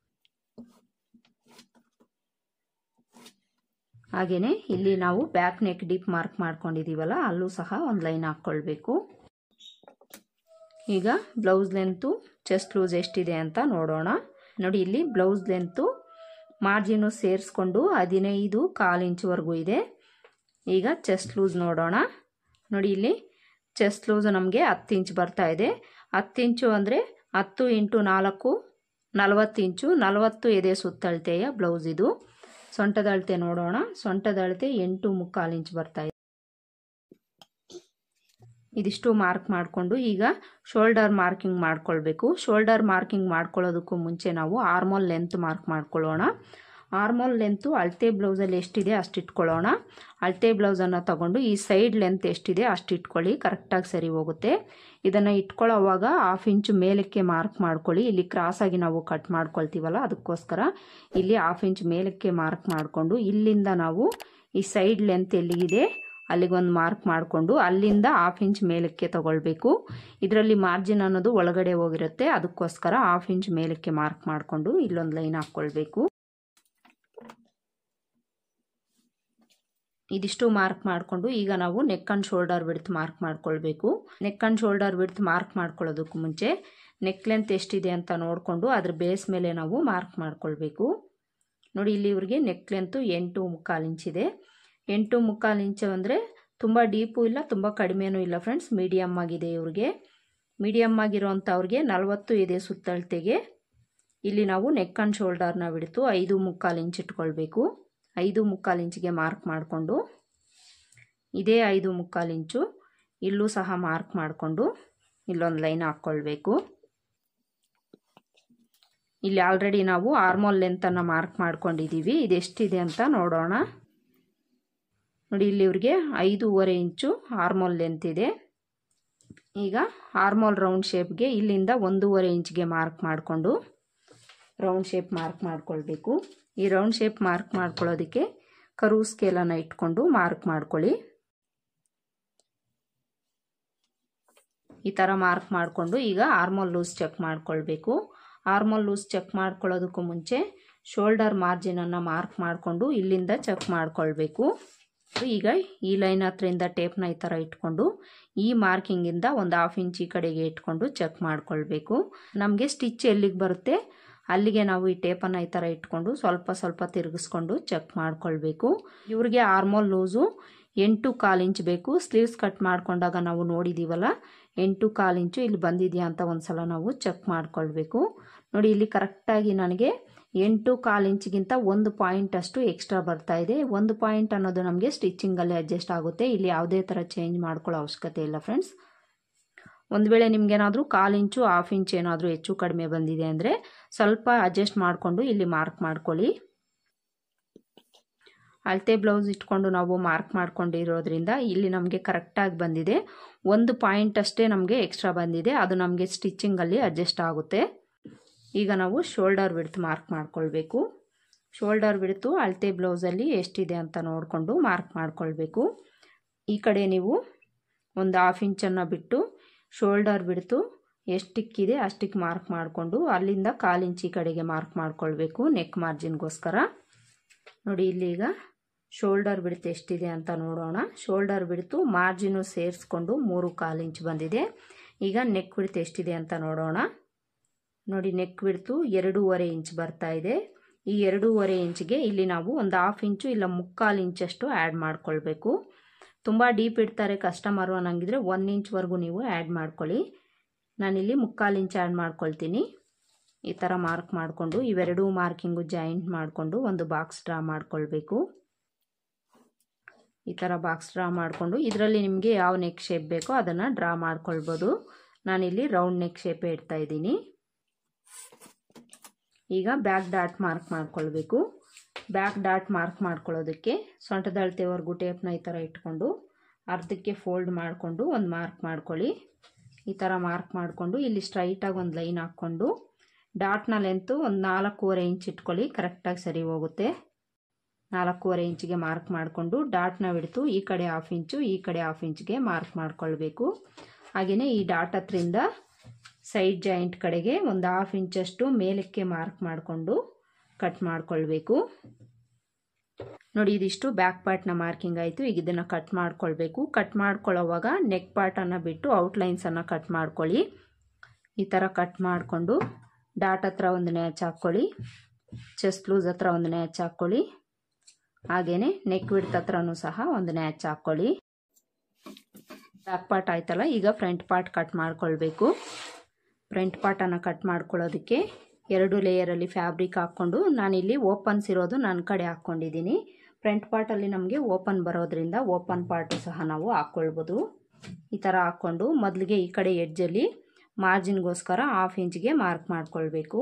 ಹಾಗೆಯೇ ಇಲ್ಲಿ ನಾವು ಬ್ಯಾಕ್ ನೆಕ್ ಡೀಪ್ ಮಾರ್ಕ್ ಮಾಡ್ಕೊಂಡಿದ್ದೀವಲ್ಲ ಅಲ್ಲೂ ಸಹ ಒಂದು ಲೈನ್ ಹಾಕ್ಕೊಳ್ಬೇಕು. ಈಗ ಬ್ಲೌಸ್ ಲೆಂತು ಚೆಸ್ಟ್ ಲೂಸ್ ಎಷ್ಟಿದೆ ಅಂತ ನೋಡೋಣ. ನೋಡಿ, ಇಲ್ಲಿ ಬ್ಲೌಸ್ ಲೆಂತು ಮಾರ್ಜಿನು ಸೇರಿಸ್ಕೊಂಡು 15.25 ಇಂಚ್ವರೆಗೂ ಇದೆ. ಈಗ ಚೆಸ್ಟ್ ಲೂಸ್ ನೋಡೋಣ. ನೋಡಿ, ಇಲ್ಲಿ ಚೆಸ್ಟ್ ಲೂಸ್ ನಮಗೆ 10 ಇಂಚ್ ಬರ್ತಾ ಇದೆ. 10 ಇಂಚು ಅಂದರೆ 10 × 4 40 ಇಂಚು. 40 ಎದೆ ಸುತ್ತಳತೆಯ ಬ್ಲೌಸ್ ಇದು. ಸೊಂಟದ ಅಳತೆ ನೋಡೋಣ. ಸೊಂಟದ ಅಳತೆ 8.75 ಇಂಚ್ ಬರ್ತಾ ಇದೆ. ಇದಿಷ್ಟು ಮಾರ್ಕ್ ಮಾಡಿಕೊಂಡು ಈಗ ಶೋಲ್ಡರ್ ಮಾರ್ಕಿಂಗ್ ಮಾಡ್ಕೊಳ್ಬೇಕು. ಶೋಲ್ಡರ್ ಮಾರ್ಕಿಂಗ್ ಮಾಡ್ಕೊಳ್ಳೋದಕ್ಕೂ ಮುಂಚೆ ನಾವು ಆರ್ಮೋಲ್ ಲೆಂತ್ ಮಾರ್ಕ್ ಮಾಡ್ಕೊಳ್ಳೋಣ. ಆರ್ಮೋಲ್ ಲೆಂತು ಅಳತೆ ಬ್ಲೌಸಲ್ಲಿ ಎಷ್ಟಿದೆ ಅಷ್ಟು ಇಟ್ಕೊಳ್ಳೋಣ. ಅಳತೆ ಬ್ಲೌಸನ್ನು ತಗೊಂಡು ಈ ಸೈಡ್ ಲೆಂತ್ ಎಷ್ಟಿದೆ ಅಷ್ಟು ಇಟ್ಕೊಳ್ಳಿ, ಕರೆಕ್ಟಾಗಿ ಸರಿ ಹೋಗುತ್ತೆ. ಇದನ್ನು ಇಟ್ಕೊಳ್ಳೋವಾಗ 1/2 ಇಂಚು ಮೇಲಕ್ಕೆ ಮಾರ್ಕ್ ಮಾಡ್ಕೊಳ್ಳಿ. ಇಲ್ಲಿ ಕ್ರಾಸಾಗಿ ನಾವು ಕಟ್ ಮಾಡ್ಕೊಳ್ತೀವಲ್ಲ ಅದಕ್ಕೋಸ್ಕರ ಇಲ್ಲಿ 1/2 ಇಂಚ್ ಮೇಲಕ್ಕೆ ಮಾರ್ಕ್ ಮಾಡಿಕೊಂಡು ಇಲ್ಲಿಂದ ನಾವು ಈ ಸೈಡ್ ಲೆಂತ್ ಎಲ್ಲಿಗಿದೆ ಅಲ್ಲಿಗೊಂದು ಮಾರ್ಕ್ ಮಾಡಿಕೊಂಡು ಅಲ್ಲಿಂದ 1/2 ಇಂಚ್ ಮೇಲಕ್ಕೆ ತಗೊಳ್ಬೇಕು. ಇದರಲ್ಲಿ ಮಾರ್ಜಿನ್ ಅನ್ನೋದು ಒಳಗಡೆ ಹೋಗಿರುತ್ತೆ, ಅದಕ್ಕೋಸ್ಕರ 1/2 ಇಂಚ್ ಮೇಲಕ್ಕೆ ಮಾರ್ಕ್ ಮಾಡಿಕೊಂಡು ಇಲ್ಲೊಂದು ಲೈನ್ ಹಾಕ್ಕೊಳ್ಬೇಕು. ಇದಿಷ್ಟು ಮಾರ್ಕ್ ಮಾಡಿಕೊಂಡು ಈಗ ನಾವು neck and shoulder width mark ಮಾಡ್ಕೊಳ್ಬೇಕು. Neck and shoulder width mark ಮಾಡ್ಕೊಳ್ಳೋದಕ್ಕೂ ಮುಂಚೆ ನೆಕ್ ಲೆಂತ್ ಎಷ್ಟಿದೆ ಅಂತ ನೋಡಿಕೊಂಡು ಅದ್ರ ಬೇಸ್ ಮೇಲೆ ನಾವು ಮಾರ್ಕ್ ಮಾಡ್ಕೊಳ್ಬೇಕು. ನೋಡಿ, ಇಲ್ಲಿ ಇವ್ರಿಗೆ ನೆಕ್ ಲೆಂತು 8.25 ಇಂಚ್ ಇದೆ. 8.25 ಇಂಚು ಅಂದರೆ ತುಂಬ ಡೀಪು ಇಲ್ಲ, ತುಂಬ ಕಡಿಮೆನೂ ಇಲ್ಲ ಫ್ರೆಂಡ್ಸ್, ಮೀಡಿಯಮ್ ಆಗಿದೆ. ಇವ್ರಿಗೆ ಮೀಡಿಯಮ್ ಆಗಿರೋಂಥವ್ರಿಗೆ 40 ಎದೆ ಸುತ್ತಳತೆಗೆ ಇಲ್ಲಿ ನಾವು ನೆಕ್ ಆ್ಯಂಡ್ ಶೋಲ್ಡರ್ನ ವಿಡ್ತು 5.25 ಇಂಚ್ ಇಟ್ಕೊಳ್ಬೇಕು. 5.25 ಇಂಚಿಗೆ ಮಾರ್ಕ್ ಮಾಡಿಕೊಂಡು ಇದೇ 5.25 ಇಂಚು ಇಲ್ಲೂ ಸಹ ಮಾರ್ಕ್ ಮಾಡಿಕೊಂಡು ಇಲ್ಲೊಂದು ಲೈನ್ ಹಾಕ್ಕೊಳ್ಬೇಕು. ಇಲ್ಲಿ ಆಲ್ರೆಡಿ ನಾವು ಆರ್ಮೋಲ್ ಲೆಂತನ್ನು ಮಾರ್ಕ್ ಮಾಡ್ಕೊಂಡಿದ್ದೀವಿ. ಇದೆಷ್ಟಿದೆ ಅಂತ ನೋಡೋಣ. ನೋಡಿ, ಇಲ್ಲಿ ಇವ್ರಿಗೆ 5.25 ಇಂಚು ಆರ್ಮೋಲ್ ಲೆಂತ್ ಇದೆ. ಈಗ ಆರ್ಮೋಲ್ ರೌಂಡ್ ಶೇಪ್ಗೆ ಇಲ್ಲಿಂದ 1.25 ಇಂಚ್ಗೆ ಮಾರ್ಕ್ ಮಾಡಿಕೊಂಡು ರೌಂಡ್ ಶೇಪ್ ಮಾರ್ಕ್ ಮಾಡ್ಕೊಳ್ಬೇಕು. ಈ ರೌಂಡ್ ಶೇಪ್ ಮಾರ್ಕ್ ಮಾಡ್ಕೊಳ್ಳೋದಕ್ಕೆ ಕರ್ವ್ ಸ್ಕೇಲನ್ನು ಇಟ್ಕೊಂಡು ಮಾರ್ಕ್ ಮಾಡ್ಕೊಳ್ಳಿ. ಈ ಥರ ಮಾರ್ಕ್ ಮಾಡಿಕೊಂಡು ಈಗ ಆರ್ಮೋಲ್ ಲೂಸ್ ಚೆಕ್ ಮಾಡ್ಕೊಳ್ಬೇಕು. ಆರ್ಮೋಲ್ ಲೂಸ್ ಚೆಕ್ ಮಾಡ್ಕೊಳ್ಳೋದಕ್ಕೂ ಮುಂಚೆ ಶೋಲ್ಡರ್ ಮಾರ್ಜಿನನ್ನು ಮಾರ್ಕ್ ಮಾಡಿಕೊಂಡು ಇಲ್ಲಿಂದ ಚೆಕ್ ಮಾಡ್ಕೊಳ್ಬೇಕು. ಈಗ ಈ ಲೈನ್ ಹತ್ರದಿಂದ ಟೇಪ್ನ ಈ ಥರ ಇಟ್ಕೊಂಡು ಈ ಮಾರ್ಕಿಂಗಿಂದ ಒಂದು 1/2 ಇಂಚ್ ಈ ಕಡೆಗೆ ಇಟ್ಕೊಂಡು ಚೆಕ್ ಮಾಡ್ಕೊಳ್ಬೇಕು. ನಮಗೆ ಸ್ಟಿಚ್ ಎಲ್ಲಿಗೆ ಬರುತ್ತೆ ಅಲ್ಲಿಗೆ ನಾವು ಈ ಟೇಪನ್ನು ಈ ಥರ ಇಟ್ಕೊಂಡು ಸ್ವಲ್ಪ ಸ್ವಲ್ಪ ತಿರುಗಿಸ್ಕೊಂಡು ಚೆಕ್ ಮಾಡ್ಕೊಳ್ಬೇಕು. ಇವ್ರಿಗೆ ಆರ್ಮೋಲ್ ಲೂಸು 8.25 ಇಂಚ್ ಬೇಕು. ಸ್ಲೀವ್ಸ್ ಕಟ್ ಮಾಡ್ಕೊಂಡಾಗ ನಾವು ನೋಡಿದ್ದೀವಲ್ಲ 8.25 ಇಂಚು ಇಲ್ಲಿ ಬಂದಿದೆಯಾ ಅಂತ ಒಂದ್ಸಲ ನಾವು ಚೆಕ್ ಮಾಡ್ಕೊಳ್ಬೇಕು. ನೋಡಿ ಇಲ್ಲಿ ಕರೆಕ್ಟಾಗಿ ನನಗೆ 8.25 ಇಂಚಿಗಿಂತ 1 ಪಾಯಿಂಟ್ ಅಷ್ಟು ಎಕ್ಸ್ಟ್ರಾ ಬರ್ತಾ ಇದೆ. 1 ಪಾಯಿಂಟ್ ಅನ್ನೋದು ನಮಗೆ ಸ್ಟಿಚಿಂಗಲ್ಲಿ ಅಡ್ಜಸ್ಟ್ ಆಗುತ್ತೆ. ಇಲ್ಲಿ ಯಾವುದೇ ಥರ ಚೇಂಜ್ ಮಾಡ್ಕೊಳ್ಳೋ ಅವಶ್ಯಕತೆ ಇಲ್ಲ ಫ್ರೆಂಡ್ಸ್. ಒಂದು ವೇಳೆ ನಿಮ್ಗೇನಾದರೂ 1/4 ಇಂಚು 1/2 ಇಂಚ್ ಏನಾದರೂ ಹೆಚ್ಚು ಕಡಿಮೆ ಬಂದಿದೆ ಅಂದರೆ ಸ್ವಲ್ಪ ಅಡ್ಜಸ್ಟ್ ಮಾಡಿಕೊಂಡು ಇಲ್ಲಿ ಮಾರ್ಕ್ ಮಾಡ್ಕೊಳ್ಳಿ. ಅಳತೆ ಬ್ಲೌಸ್ ಇಟ್ಕೊಂಡು ನಾವು ಮಾರ್ಕ್ ಮಾಡ್ಕೊಂಡಿರೋದ್ರಿಂದ ಇಲ್ಲಿ ನಮಗೆ ಕರೆಕ್ಟಾಗಿ ಬಂದಿದೆ. 1 ಪಾಯಿಂಟ್ ಅಷ್ಟೇ ನಮಗೆ ಎಕ್ಸ್ಟ್ರಾ ಬಂದಿದೆ, ಅದು ನಮಗೆ ಸ್ಟಿಚಿಂಗಲ್ಲಿ ಅಡ್ಜಸ್ಟ್ ಆಗುತ್ತೆ. ಈಗ ನಾವು ಶೋಲ್ಡರ್ ವಿಡ್ತ್ ಮಾರ್ಕ್ ಮಾಡ್ಕೊಳ್ಬೇಕು. ಶೋಲ್ಡರ್ ವಿಡ್ತು ಅಳತೆ ಬ್ಲೌಸಲ್ಲಿ ಎಷ್ಟಿದೆ ಅಂತ ನೋಡಿಕೊಂಡು ಮಾರ್ಕ್ ಮಾಡ್ಕೊಳ್ಬೇಕು. ಈ ಕಡೆ ನೀವು ಒಂದು 1/2 ಇಂಚನ್ನು ಬಿಟ್ಟು ಶೋಲ್ಡರ್ ವಿಡ್ತು ಎಷ್ಟಿಕ್ಕಿದೆ ಅಷ್ಟಕ್ಕೆ ಮಾರ್ಕ್ ಮಾಡಿಕೊಂಡು ಅಲ್ಲಿಂದ 1/4 ಇಂಚ್ ಈ ಕಡೆಗೆ ಮಾರ್ಕ್ ಮಾಡ್ಕೊಳ್ಬೇಕು ನೆಕ್ ಮಾರ್ಜಿನ್ಗೋಸ್ಕರ. ನೋಡಿ ಇಲ್ಲಿ ಈಗ ಶೋಲ್ಡರ್ ವಿಡ್ತ್ ಎಷ್ಟಿದೆ ಅಂತ ನೋಡೋಣ. ಶೋಲ್ಡರ್ ವಿಡ್ತು ಮಾರ್ಜಿನು ಸೇರಿಸ್ಕೊಂಡು 3/4 ಇಂಚ್ ಬಂದಿದೆ. ಈಗ ನೆಕ್ ವಿಡ್ತ್ ಎಷ್ಟಿದೆ ಅಂತ ನೋಡೋಣ. ನೋಡಿ ನೆಕ್ ವಿಡ್ತು 2.5 ಇಂಚ್ ಬರ್ತಾ ಇದೆ. ಈ 2.5 ಇಂಚ್ಗೆ ಇಲ್ಲಿ ನಾವು ಒಂದು 1/2 ಇಂಚು ಇಲ್ಲ 3/4 ಇಂಚಷ್ಟು ಆ್ಯಡ್ ಮಾಡ್ಕೊಳ್ಬೇಕು. ತುಂಬ ಡೀಪ್ ಇಡ್ತಾರೆ ಕಸ್ಟಮರು ಅನ್ನಂಗಿದ್ರೆ 1 ಇಂಚ್ವರೆಗೂ ನೀವು ಆ್ಯಡ್ ಮಾಡ್ಕೊಳ್ಳಿ. ನಾನಿಲ್ಲಿ 3/4 ಇಂಚ್ ಆ್ಯಡ್ ಮಾಡ್ಕೊಳ್ತೀನಿ. ಈ ಥರ ಮಾರ್ಕ್ ಮಾಡಿಕೊಂಡು ಇವೆರಡೂ ಮಾರ್ಕಿಂಗು ಜಾಯಿಂಟ್ ಮಾಡಿಕೊಂಡು ಒಂದು ಬಾಕ್ಸ್ ಡ್ರಾ ಮಾಡ್ಕೊಳ್ಬೇಕು. ಈ ಥರ ಬಾಕ್ಸ್ ಡ್ರಾ ಮಾಡಿಕೊಂಡು ಇದರಲ್ಲಿ ನಿಮಗೆ ಯಾವ ನೆಕ್ ಶೇಪ್ ಬೇಕೋ ಅದನ್ನು ಡ್ರಾ ಮಾಡ್ಕೊಳ್ಬೋದು. ನಾನಿಲ್ಲಿ ರೌಂಡ್ ನೆಕ್ ಶೇಪೇ ಇಡ್ತಾ ಇದ್ದೀನಿ. ಈಗ ಬ್ಯಾಕ್ ಡಾಟ್ ಮಾರ್ಕ್ ಮಾಡ್ಕೊಳ್ಬೇಕು. ಬ್ಯಾಕ್ ಡಾಟ್ ಮಾರ್ಕ್ ಮಾಡ್ಕೊಳ್ಳೋದಕ್ಕೆ ಸೊಂಟದ ಅಳತೆವರೆಗೂ ಟೇಪ್ನ ಈ ಥರ ಇಟ್ಕೊಂಡು ಅರ್ಧಕ್ಕೆ ಫೋಲ್ಡ್ ಮಾಡಿಕೊಂಡು ಒಂದು ಮಾರ್ಕ್ ಮಾಡ್ಕೊಳ್ಳಿ. ಈ ಥರ ಮಾರ್ಕ್ ಮಾಡಿಕೊಂಡು ಇಲ್ಲಿ ಸ್ಟ್ರೈಟಾಗಿ ಒಂದು ಲೈನ್ ಹಾಕ್ಕೊಂಡು ಡಾಟ್ನ ಲೆಂತು ಒಂದು 4.25 ಇಂಚ್ ಇಟ್ಕೊಳ್ಳಿ. ಕರೆಕ್ಟಾಗಿ ಸರಿ ಹೋಗುತ್ತೆ. 4.25 ಇಂಚಿಗೆ ಮಾರ್ಕ್ ಮಾಡಿಕೊಂಡು ಡಾಟ್ನ ಬಿಡ್ತು ಈ ಕಡೆ 1/2 ಇಂಚು ಈ ಕಡೆ 1/2 ಇಂಚ್ಗೆ ಮಾರ್ಕ್ ಮಾಡ್ಕೊಳ್ಬೇಕು. ಹಾಗೆಯೇ ಈ ಡಾಟ್ ಹತ್ರಿಂದ ಸೈಡ್ ಜಾಯಿಂಟ್ ಕಡೆಗೆ ಒಂದು 1/2 ಇಂಚಷ್ಟು ಮೇಲಕ್ಕೆ ಮಾರ್ಕ್ ಮಾಡಿಕೊಂಡು ಕಟ್ ಮಾಡ್ಕೊಳ್ಬೇಕು. ನೋಡಿ ಇದಿಷ್ಟು ಬ್ಯಾಕ್ ಪಾರ್ಟ್ನ ಮಾರ್ಕಿಂಗ್ ಆಯಿತು. ಈಗ ಇದನ್ನು ಕಟ್ ಮಾಡ್ಕೊಳ್ಬೇಕು. ಕಟ್ ಮಾಡ್ಕೊಳ್ಳೋವಾಗ ನೆಕ್ ಪಾರ್ಟನ್ನು ಬಿಟ್ಟು ಔಟ್ಲೈನ್ಸನ್ನು ಕಟ್ ಮಾಡ್ಕೊಳ್ಳಿ. ಈ ಥರ ಕಟ್ ಮಾಡಿಕೊಂಡು ಡಾಟ್ ಹತ್ರ ಒಂದು ನ್ಯಾಚ್ ಹಾಕ್ಕೊಳ್ಳಿ. ಚೆಸ್ಟ್ ಲೂಸ್ ಹತ್ರ ಒಂದು ನ್ಯಾಚ್ ಹಾಕ್ಕೊಳ್ಳಿ. ಹಾಗೆಯೇ ನೆಕ್ ವಿಡ್ತ್ ಹತ್ರನೂ ಸಹ ಒಂದು ನ್ಯಾಚ್ ಹಾಕ್ಕೊಳ್ಳಿ. ಬ್ಯಾಕ್ ಪಾರ್ಟ್ ಆಯ್ತಲ್ಲ, ಈಗ ಫ್ರಂಟ್ ಪಾರ್ಟ್ ಕಟ್ ಮಾಡ್ಕೊಳ್ಬೇಕು. ಫ್ರಂಟ್ ಪಾರ್ಟನ್ನು ಕಟ್ ಮಾಡ್ಕೊಳ್ಳೋದಕ್ಕೆ 2 ಲೇಯರಲ್ಲಿ ಫ್ಯಾಬ್ರಿಕ್ ಹಾಕ್ಕೊಂಡು ನಾನಿಲ್ಲಿ ಓಪನ್ಸ್ ಇರೋದು ನನ್ನ ಕಡೆ ಹಾಕ್ಕೊಂಡಿದ್ದೀನಿ. ಫ್ರಂಟ್ ಪಾರ್ಟಲ್ಲಿ ನಮಗೆ ಓಪನ್ ಬರೋದ್ರಿಂದ ಓಪನ್ ಪಾರ್ಟು ಸಹ ನಾವು ಹಾಕ್ಕೊಳ್ಬೋದು. ಈ ಥರ ಹಾಕ್ಕೊಂಡು ಮೊದಲಿಗೆ ಈ ಕಡೆ ಎಡ್ಜಲ್ಲಿ ಮಾರ್ಜಿನ್ಗೋಸ್ಕರ 1/2 ಇಂಚ್ಗೆ ಮಾರ್ಕ್ ಮಾಡ್ಕೊಳ್ಬೇಕು.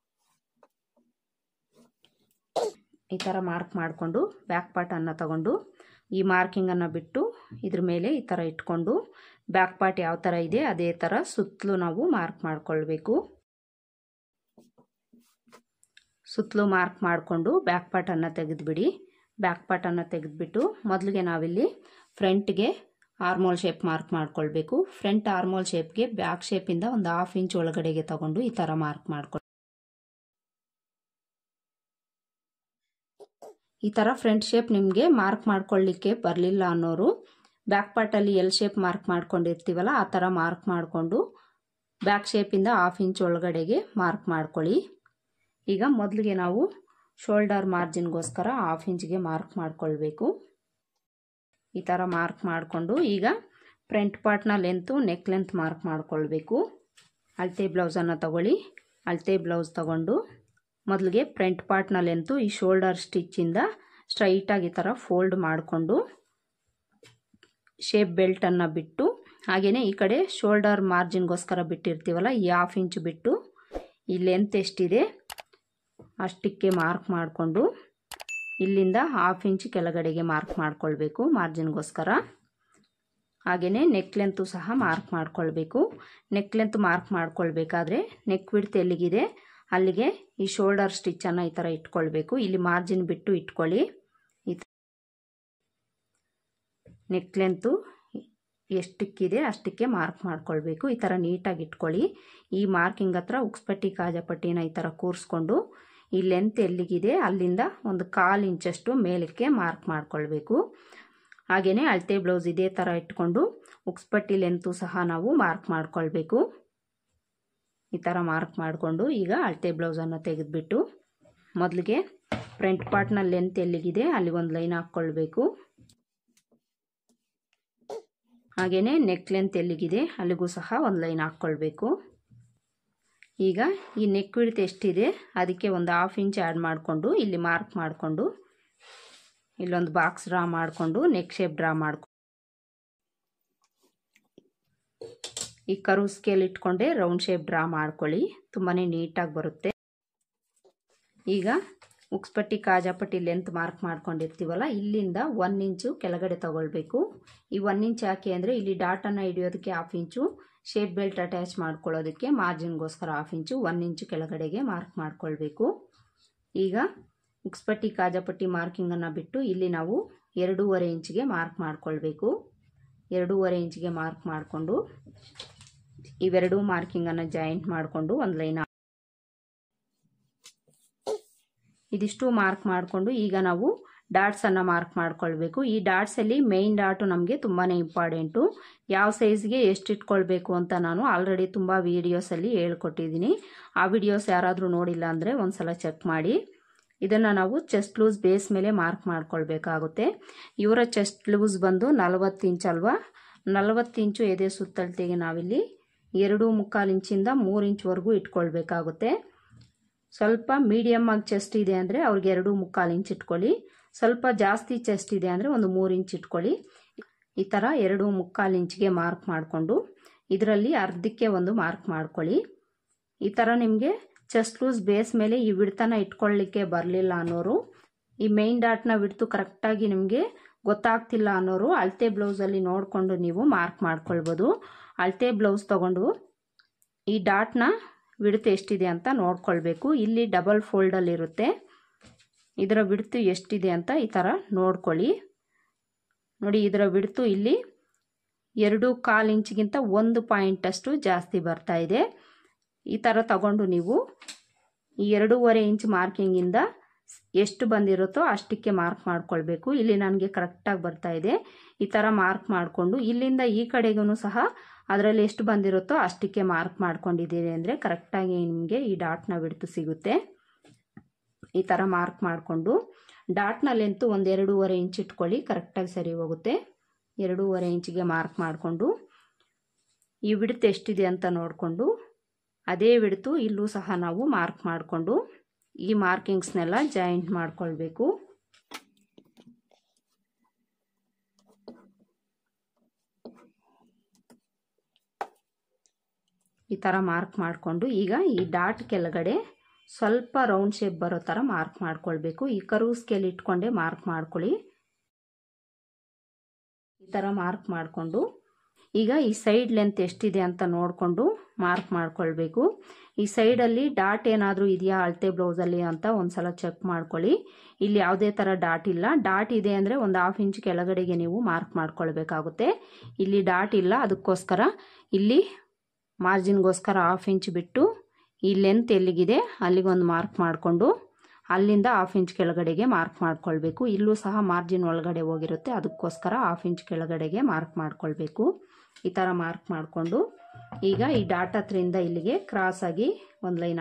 ಈ ಥರ ಮಾರ್ಕ್ ಮಾಡಿಕೊಂಡು ಬ್ಯಾಕ್ ಪಾರ್ಟನ್ನು ತಗೊಂಡು ಈ ಮಾರ್ಕಿಂಗನ್ನು ಬಿಟ್ಟು ಇದ್ರ ಮೇಲೆ ಈ ಥರ ಇಟ್ಕೊಂಡು ಬ್ಯಾಕ್ ಪಾರ್ಟ್ ಯಾವ ಥರ ಇದೆ ಅದೇ ಥರ ಸುತ್ತಲೂ ನಾವು ಮಾರ್ಕ್ ಮಾಡ್ಕೊಳ್ಬೇಕು. ಸುತ್ತಲೂ ಮಾರ್ಕ್ ಮಾಡಿಕೊಂಡು ಬ್ಯಾಕ್ ಪಾರ್ಟನ್ನು ತೆಗೆದುಬಿಡಿ. ಬ್ಯಾಕ್ ಪಾರ್ಟನ್ನು ತೆಗೆದುಬಿಟ್ಟು ಮೊದಲಿಗೆ ನಾವಿಲ್ಲಿ ಫ್ರಂಟ್ಗೆ ಆರ್ಮೋಲ್ ಶೇಪ್ ಮಾರ್ಕ್ ಮಾಡ್ಕೊಳ್ಬೇಕು. ಫ್ರಂಟ್ ಆರ್ಮೋಲ್ ಶೇಪ್ಗೆ ಬ್ಯಾಕ್ ಶೇಪಿಂದ ಒಂದು 1/2 ಇಂಚ್ ಒಳಗಡೆಗೆ ತಗೊಂಡು ಈ ಥರ ಮಾರ್ಕ್ ಮಾಡ್ಕೊಳ್ಳಿ. ಈ ಥರ ಫ್ರಂಟ್ ಶೇಪ್ ನಿಮಗೆ ಮಾರ್ಕ್ ಮಾಡ್ಕೊಳ್ಳಿಕ್ಕೆ ಬರಲಿಲ್ಲ ಅನ್ನೋರು ಬ್ಯಾಕ್ ಪಾರ್ಟಲ್ಲಿ ಎಲ್ ಶೇಪ್ ಮಾರ್ಕ್ ಮಾಡ್ಕೊಂಡಿರ್ತೀವಲ್ಲ ಆ ಥರ ಮಾರ್ಕ್ ಮಾಡಿಕೊಂಡು ಬ್ಯಾಕ್ ಶೇಪಿಂದ 1/2 ಇಂಚ್ ಒಳಗಡೆಗೆ ಮಾರ್ಕ್ ಮಾಡ್ಕೊಳ್ಳಿ. ಈಗ ಮೊದಲಿಗೆ ನಾವು ಶೋಲ್ಡರ್ ಮಾರ್ಜಿನ್ಗೋಸ್ಕರ 1/2 ಇಂಚ್ಗೆ ಮಾರ್ಕ್ ಮಾಡ್ಕೊಳ್ಬೇಕು. ಈ ಥರ ಮಾರ್ಕ್ ಮಾಡಿಕೊಂಡು ಈಗ ಫ್ರಂಟ್ ಪಾರ್ಟ್ನ ಲೆಂತು ನೆಕ್ ಲೆಂತ್ ಮಾರ್ಕ್ ಮಾಡ್ಕೊಳ್ಬೇಕು. ಅಳತೆ ಬ್ಲೌಸನ್ನು ತಗೊಳ್ಳಿ. ಅಳತೆ ಬ್ಲೌಸ್ ತಗೊಂಡು ಮೊದಲಿಗೆ ಫ್ರಂಟ್ ಪಾರ್ಟ್ನ ಲೆಂತು ಈ ಶೋಲ್ಡರ್ ಸ್ಟಿಚ್ಚಿಂದ ಸ್ಟ್ರೈಟಾಗಿ ಈ ಥರ ಫೋಲ್ಡ್ ಮಾಡಿಕೊಂಡು ಶೇಪ್ ಬೆಲ್ಟನ್ನು ಬಿಟ್ಟು ಹಾಗೆಯೇ ಈ ಕಡೆ ಶೋಲ್ಡರ್ ಮಾರ್ಜಿನ್ಗೋಸ್ಕರ ಬಿಟ್ಟಿರ್ತೀವಲ್ಲ ಈ 1/2 ಇಂಚ್ ಬಿಟ್ಟು ಈ ಲೆಂತ್ ಎಷ್ಟಿದೆ ಅಷ್ಟಕ್ಕೆ ಮಾರ್ಕ್ ಮಾಡಿಕೊಂಡು ಇಲ್ಲಿಂದ 1/2 ಇಂಚ್ ಕೆಳಗಡೆಗೆ ಮಾರ್ಕ್ ಮಾಡ್ಕೊಳ್ಬೇಕು ಮಾರ್ಜಿನ್ಗೋಸ್ಕರ. ಹಾಗೆಯೇ ನೆಕ್ ಲೆಂತು ಸಹ ಮಾರ್ಕ್ ಮಾಡ್ಕೊಳ್ಬೇಕು. ನೆಕ್ ಲೆಂತ್ ಮಾರ್ಕ್ ಮಾಡ್ಕೊಳ್ಬೇಕಾದ್ರೆ ನೆಕ್ ವಿಡ್ತ್ ಎಲ್ಲಿಗಿದೆ ಅಲ್ಲಿಗೆ ಈ ಶೋಲ್ಡರ್ ಸ್ಟಿಚ್ಚನ್ನು ಈ ಥರ ಇಟ್ಕೊಳ್ಬೇಕು. ಇಲ್ಲಿ ಮಾರ್ಜಿನ್ ಬಿಟ್ಟು ಇಟ್ಕೊಳ್ಳಿ. ನೆಕ್ ಲೆಂತು ಎಷ್ಟಕ್ಕಿದೆ ಅಷ್ಟಕ್ಕೆ ಮಾರ್ಕ್ ಮಾಡ್ಕೊಳ್ಬೇಕು. ಈ ಥರ ನೀಟಾಗಿ ಇಟ್ಕೊಳ್ಳಿ. ಈ ಮಾರ್ಕಿಂಗ್ ಹತ್ರ ಉಕ್ಸ್ಪಟ್ಟಿ ಕಾಜಪಟ್ಟಿನ ಈ ಥರ ಕೂರಿಸ್ಕೊಂಡು ಈ ಲೆಂತ್ ಎಲ್ಲಿಗಿದೆ ಅಲ್ಲಿಂದ ಒಂದು 1/4 ಇಂಚಷ್ಟು ಮೇಲಕ್ಕೆ ಮಾರ್ಕ್ ಮಾಡ್ಕೊಳ್ಬೇಕು. ಹಾಗೆಯೇ ಅಳತೆ ಬ್ಲೌಸ್ ಇದೇ ಥರ ಇಟ್ಕೊಂಡು ಉಕ್ಸ್ಪಟ್ಟಿ ಲೆಂತು ಸಹ ನಾವು ಮಾರ್ಕ್ ಮಾಡ್ಕೊಳ್ಬೇಕು. ಈ ಥರ ಮಾರ್ಕ್ ಮಾಡಿಕೊಂಡು ಈಗ ಅಳತೆ ಬ್ಲೌಸನ್ನು ತೆಗೆದುಬಿಟ್ಟು ಮೊದಲಿಗೆ ಫ್ರಂಟ್ ಪಾರ್ಟ್ನ ಲೆಂತ್ ಎಲ್ಲಿಗಿದೆ ಅಲ್ಲಿ ಒಂದು ಲೈನ್ ಹಾಕ್ಕೊಳ್ಬೇಕು. ಹಾಗೆಯೇ ನೆಕ್ ಲೆಂತ್ ಎಲ್ಲಿಗಿದೆ ಅಲ್ಲಿಗೂ ಸಹ ಒಂದು ಲೈನ್ ಹಾಕ್ಕೊಳ್ಬೇಕು. ಈಗ ಈ ನೆಕ್ ವಿಡ್ತ್ ಎಷ್ಟಿದೆ ಅದಕ್ಕೆ ಒಂದು 1/2 ಇಂಚ್ ಆ್ಯಡ್ ಮಾಡಿಕೊಂಡು ಇಲ್ಲಿ ಮಾರ್ಕ್ ಮಾಡಿಕೊಂಡು ಇಲ್ಲೊಂದು ಬಾಕ್ಸ್ ಡ್ರಾ ಮಾಡಿಕೊಂಡು ನೆಕ್ ಶೇಪ್ ಡ್ರಾ ಮಾಡ್ಕೊಂಡು ಈ ಕರ್ವ್ ಸ್ಕೇಲ್ ಇಟ್ಕೊಂಡೆ ರೌಂಡ್ ಶೇಪ್ ಡ್ರಾ ಮಾಡ್ಕೊಳ್ಳಿ. ತುಂಬಾ ನೀಟಾಗಿ ಬರುತ್ತೆ. ಈಗ ಉಕ್ಸ್ಪಟ್ಟಿ ಕಾಜಾಪಟ್ಟಿ ಲೆಂತ್ ಮಾರ್ಕ್ ಮಾಡ್ಕೊಂಡಿರ್ತೀವಲ್ಲ ಇಲ್ಲಿಂದ 1 ಇಂಚು ಕೆಳಗಡೆ ತಗೊಳ್ಬೇಕು. ಈ 1 ಇಂಚ್ ಯಾಕೆ ಅಂದರೆ ಇಲ್ಲಿ ಡಾಟನ್ನು ಹಿಡಿಯೋದಕ್ಕೆ 1/2 ಇಂಚು, ಶೇಪ್ ಬೆಲ್ಟ್ ಅಟ್ಯಾಚ್ ಮಾಡ್ಕೊಳ್ಳೋದಕ್ಕೆ ಮಾರ್ಜಿನ್ಗೋಸ್ಕರ 1/2 ಇಂಚು, 1 ಇಂಚು ಕೆಳಗಡೆಗೆ ಮಾರ್ಕ್ ಮಾಡ್ಕೊಳ್ಬೇಕು. ಈಗ ಉಕ್ಸ್ಪಟ್ಟಿ ಕಾಜಾಪಟ್ಟಿ ಮಾರ್ಕಿಂಗನ್ನು ಬಿಟ್ಟು ಇಲ್ಲಿ ನಾವು 2.5 ಇಂಚಿಗೆ ಮಾರ್ಕ್ ಮಾಡ್ಕೊಳ್ಬೇಕು. 2.5 ಇಂಚಿಗೆ ಮಾರ್ಕ್ ಮಾಡಿಕೊಂಡು ಇವೆರಡೂ ಮಾರ್ಕಿಂಗನ್ನು ಜಾಯಿಂಟ್ ಮಾಡಿಕೊಂಡು ಒಂದು ಲೈನ್ ಇದಿಷ್ಟು ಮಾರ್ಕ್ ಮಾಡಿಕೊಂಡು ಈಗ ನಾವು ಡಾಟ್ಸನ್ನು ಮಾರ್ಕ್ ಮಾಡ್ಕೊಳ್ಬೇಕು. ಈ ಡಾಟ್ಸಲ್ಲಿ ಮೇನ್ ಡಾಟು ನಮಗೆ ತುಂಬಾ ಇಂಪಾರ್ಟೆಂಟು. ಯಾವ ಸೈಜ್ಗೆ ಎಷ್ಟು ಇಟ್ಕೊಳ್ಬೇಕು ಅಂತ ನಾನು ಆಲ್ರೆಡಿ ತುಂಬ ವೀಡಿಯೋಸಲ್ಲಿ ಹೇಳ್ಕೊಟ್ಟಿದ್ದೀನಿ. ಆ ವಿಡಿಯೋಸ್ ಯಾರಾದರೂ ನೋಡಿಲ್ಲ ಅಂದರೆ ಒಂದು ಸಲ ಚೆಕ್ ಮಾಡಿ. ಇದನ್ನು ನಾವು ಚೆಸ್ಟ್ ಲೂಸ್ ಬೇಸ್ ಮೇಲೆ ಮಾರ್ಕ್ ಮಾಡ್ಕೊಳ್ಬೇಕಾಗುತ್ತೆ. ಇವರ ಚೆಸ್ಟ್ ಲೂಸ್ ಬಂದು 40 ಇಂಚ್ ಅಲ್ವಾ. 40 ಇಂಚು ಎದೆ ಸುತ್ತಳತೆಗೆ ನಾವಿಲ್ಲಿ 2.25 ಇಂಚಿಂದ 3 ಇಂಚ್ವರೆಗೂ ಇಟ್ಕೊಳ್ಬೇಕಾಗುತ್ತೆ. ಸ್ವಲ್ಪ ಮೀಡಿಯಮ್ ಆಗಿ ಚೆಸ್ಟ್ ಇದೆ ಅಂದರೆ ಅವ್ರಿಗೆ 2.25 ಇಂಚ್ ಇಟ್ಕೊಳ್ಳಿ. ಸ್ವಲ್ಪ ಜಾಸ್ತಿ ಚೆಸ್ಟ್ ಇದೆ ಅಂದರೆ ಒಂದು 3 ಇಂಚ್ ಇಟ್ಕೊಳ್ಳಿ. ಈ ಥರ 2.25 ಇಂಚ್ಗೆ ಮಾರ್ಕ್ ಮಾಡಿಕೊಂಡು ಇದರಲ್ಲಿ ಅರ್ಧಕ್ಕೆ ಒಂದು ಮಾರ್ಕ್ ಮಾಡ್ಕೊಳ್ಳಿ. ಈ ಥರ ನಿಮಗೆ ಚೆಸ್ಟ್ ಲೂಸ್ ಬೇಸ್ ಮೇಲೆ ಈ ವಿಡ್ತನ ಇಟ್ಕೊಳ್ಳಿಕ್ಕೆ ಬರಲಿಲ್ಲ ಅನ್ನೋರು, ಈ ಮೇನ್ ಡಾಟ್ನ ವಿಡ್ತು ಕರೆಕ್ಟಾಗಿ ನಿಮಗೆ ಗೊತ್ತಾಗ್ತಿಲ್ಲ ಅನ್ನೋರು ಅಳತೆ ಬ್ಲೌಸಲ್ಲಿ ನೋಡಿಕೊಂಡು ನೀವು ಮಾರ್ಕ್ ಮಾಡ್ಕೊಳ್ಬೋದು. ಅಳತೆ ಬ್ಲೌಸ್ ತಗೊಂಡು ಈ ಡಾಟ್ನ ವಿಡ್ತ್ ಎಷ್ಟಿದೆ ಅಂತ ನೋಡ್ಕೊಳ್ಬೇಕು. ಇಲ್ಲಿ ಡಬಲ್ ಫೋಲ್ಡಲ್ಲಿ ಇರುತ್ತೆ. ಇದರ ವಿಡ್ತು ಎಷ್ಟಿದೆ ಅಂತ ಈ ಥರ ನೋಡ್ಕೊಳ್ಳಿ. ನೋಡಿ, ಇದರ ವಿಡ್ತು ಇಲ್ಲಿ 2.25 ಇಂಚಿಗಿಂತ 1 ಪಾಯಿಂಟಷ್ಟು ಜಾಸ್ತಿ ಬರ್ತಾ ಇದೆ. ಈ ಥರ ತಗೊಂಡು ನೀವು ಈ 2.5 ಇಂಚ್ ಮಾರ್ಕಿಂಗಿಂದ ಎಷ್ಟು ಬಂದಿರುತ್ತೋ ಅಷ್ಟಕ್ಕೆ ಮಾರ್ಕ್ ಮಾಡ್ಕೊಳ್ಬೇಕು. ಇಲ್ಲಿ ನನಗೆ ಕರೆಕ್ಟಾಗಿ ಬರ್ತಾ ಇದೆ. ಈ ಥರ ಮಾರ್ಕ್ ಮಾಡಿಕೊಂಡು ಇಲ್ಲಿಂದ ಈ ಕಡೆಗೂ ಸಹ ಅದರಲ್ಲಿ ಎಷ್ಟು ಬಂದಿರುತ್ತೋ ಅಷ್ಟಕ್ಕೆ ಮಾರ್ಕ್ ಮಾಡ್ಕೊಂಡಿದ್ದೀರಿ ಅಂದರೆ ಕರೆಕ್ಟಾಗಿ ನಿಮಗೆ ಈ ಡಾಟ್ನ ವಿಡ್ತು ಸಿಗುತ್ತೆ. ಈ ಥರ ಮಾರ್ಕ್ ಮಾಡಿಕೊಂಡು ಡಾಟ್ನ ಲೆಂತು ಒಂದು 2.5 ಇಂಚ್ ಇಟ್ಕೊಳ್ಳಿ, ಕರೆಕ್ಟಾಗಿ ಸರಿ ಹೋಗುತ್ತೆ. 2.5 ಇಂಚಿಗೆ ಮಾರ್ಕ್ ಮಾಡಿಕೊಂಡು ಈ ವಿಡ್ತ್ ಎಷ್ಟಿದೆ ಅಂತ ನೋಡಿಕೊಂಡು ಅದೇ ವಿಡ್ತು ಇಲ್ಲೂ ಸಹ ನಾವು ಮಾರ್ಕ್ ಮಾಡಿಕೊಂಡು ಈ ಮಾರ್ಕಿಂಗ್ಸ್ನೆಲ್ಲ ಜಾಯಿಂಟ್ ಮಾಡ್ಕೊಳ್ಬೇಕು. ಈ ಥರ ಮಾರ್ಕ್ ಮಾಡಿಕೊಂಡು ಈಗ ಈ ಡಾಟ್ ಕೆಳಗಡೆ ಸ್ವಲ್ಪ ರೌಂಡ್ ಶೇಪ್ ಬರೋ ಥರ ಮಾರ್ಕ್ ಮಾಡ್ಕೊಳ್ಬೇಕು. ಈ ಕರ್ವ್ ಸ್ಕೇಲ್ ಇಟ್ಕೊಂಡೆ ಮಾರ್ಕ್ ಮಾಡ್ಕೊಳ್ಳಿ. ಈ ಥರ ಮಾರ್ಕ್ ಮಾಡಿಕೊಂಡು ಈಗ ಈ ಸೈಡ್ ಲೆಂತ್ ಎಷ್ಟಿದೆ ಅಂತ ನೋಡಿಕೊಂಡು ಮಾರ್ಕ್ ಮಾಡ್ಕೊಳ್ಬೇಕು. ಈ ಸೈಡಲ್ಲಿ ಡಾಟ್ ಏನಾದರೂ ಇದೆಯಾ ಅಳತೆ ಬ್ಲೌಸಲ್ಲಿ ಅಂತ ಒಂದು ಸಲ ಚೆಕ್ ಮಾಡ್ಕೊಳ್ಳಿ. ಇಲ್ಲಿ ಯಾವುದೇ ಥರ ಡಾಟ್ ಇಲ್ಲ. ಡಾಟ್ ಇದೆ ಅಂದರೆ ಒಂದು 1/2 ಇಂಚ್ ಕೆಳಗಡೆಗೆ ನೀವು ಮಾರ್ಕ್ ಮಾಡ್ಕೊಳ್ಬೇಕಾಗುತ್ತೆ. ಇಲ್ಲಿ ಡಾಟ್ ಇಲ್ಲ, ಅದಕ್ಕೋಸ್ಕರ ಇಲ್ಲಿ ಮಾರ್ಜಿನ್ಗೋಸ್ಕರ 1/2 ಇಂಚ್ ಬಿಟ್ಟು ಈ ಲೆಂತ್ ಎಲ್ಲಿಗಿದೆ ಅಲ್ಲಿಗೊಂದು ಮಾರ್ಕ್ ಮಾಡಿಕೊಂಡು ಅಲ್ಲಿಂದ 1/2 ಇಂಚ್ ಕೆಳಗಡೆಗೆ ಮಾರ್ಕ್ ಮಾಡ್ಕೊಳ್ಬೇಕು. ಇಲ್ಲೂ ಸಹ ಮಾರ್ಜಿನ್ ಒಳಗಡೆ ಹೋಗಿರುತ್ತೆ, ಅದಕ್ಕೋಸ್ಕರ 1/2 ಇಂಚ್ ಕೆಳಗಡೆಗೆ ಮಾರ್ಕ್ ಮಾಡ್ಕೊಳ್ಬೇಕು. ಈ ಥರ ಮಾರ್ಕ್ ಮಾಡಿಕೊಂಡು ಈಗ ಈ ಡಾಟ್ ಹತ್ರದಿಂದ ಇಲ್ಲಿಗೆ ಕ್ರಾಸ್ ಆಗಿ ಒಂದು ಲೈನ್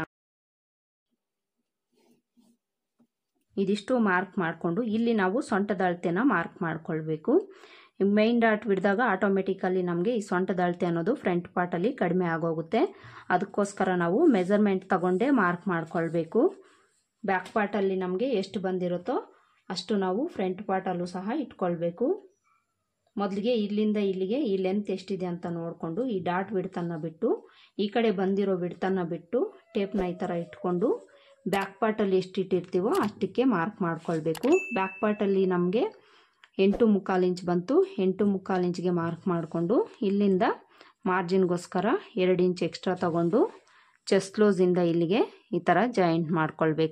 ಇದಿಷ್ಟು ಮಾರ್ಕ್ ಮಾಡಿಕೊಂಡು ಇಲ್ಲಿ ನಾವು ಸೊಂಟದ ಅಳತೆನ ಮಾರ್ಕ್ ಮಾಡ್ಕೊಳ್ಬೇಕು. ಮೈನ್ ಡಾಟ್ ಬಿಡಿದಾಗ ಆಟೋಮೆಟಿಕಲಿ ನಮಗೆ ಈ ಸೊಂಟದ ಅಳತೆ ಅನ್ನೋದು ಫ್ರಂಟ್ ಪಾರ್ಟಲ್ಲಿ ಕಡಿಮೆ ಆಗೋಗುತ್ತೆ. ಅದಕ್ಕೋಸ್ಕರ ನಾವು ಮೆಜರ್ಮೆಂಟ್ ತಗೊಂಡೇ ಮಾರ್ಕ್ ಮಾಡ್ಕೊಳ್ಬೇಕು. ಬ್ಯಾಕ್ ಪಾರ್ಟಲ್ಲಿ ನಮಗೆ ಎಷ್ಟು ಬಂದಿರುತ್ತೋ ಅಷ್ಟು ನಾವು ಫ್ರಂಟ್ ಪಾರ್ಟಲ್ಲೂ ಸಹ ಇಟ್ಕೊಳ್ಬೇಕು. ಮೊದಲಿಗೆ ಇಲ್ಲಿಂದ ಇಲ್ಲಿಗೆ ಈ ಲೆಂತ್ ಎಷ್ಟಿದೆ ಅಂತ ನೋಡಿಕೊಂಡು ಈ ಡಾಟ್ ಬಿಡ್ತನ್ನು ಬಿಟ್ಟು ಈ ಕಡೆ ಬಂದಿರೋ ಬಿಡ್ತನ್ನು ಬಿಟ್ಟು ಟೇಪ್ನ ಈ ಥರ ಇಟ್ಕೊಂಡು ಬ್ಯಾಕ್ ಪಾರ್ಟಲ್ಲಿ ಎಷ್ಟು ಇಟ್ಟಿರ್ತೀವೋ ಅಷ್ಟಕ್ಕೆ ಮಾರ್ಕ್ ಮಾಡ್ಕೊಳ್ಬೇಕು. ಬ್ಯಾಕ್ ಪಾರ್ಟಲ್ಲಿ ನಮಗೆ 8.25 ಇಂಚ್ ಬಂತು. 8.25 ಇಂಚ್ಗೆ ಮಾರ್ಕ್ ಮಾಡಿಕೊಂಡು ಇಲ್ಲಿಂದ ಮಾರ್ಜಿನ್ಗೋಸ್ಕರ 2 ಇಂಚ್ ಎಕ್ಸ್ಟ್ರಾ ತಗೊಂಡು ಚೆಸ್ಟ್ ಲೂಸಿಂದ ಇಲ್ಲಿಗೆ ಈ ಥರ ಜಾಯಿಂಟ್ ಮಾಡ್ಕೊಳ್ಬೇಕು.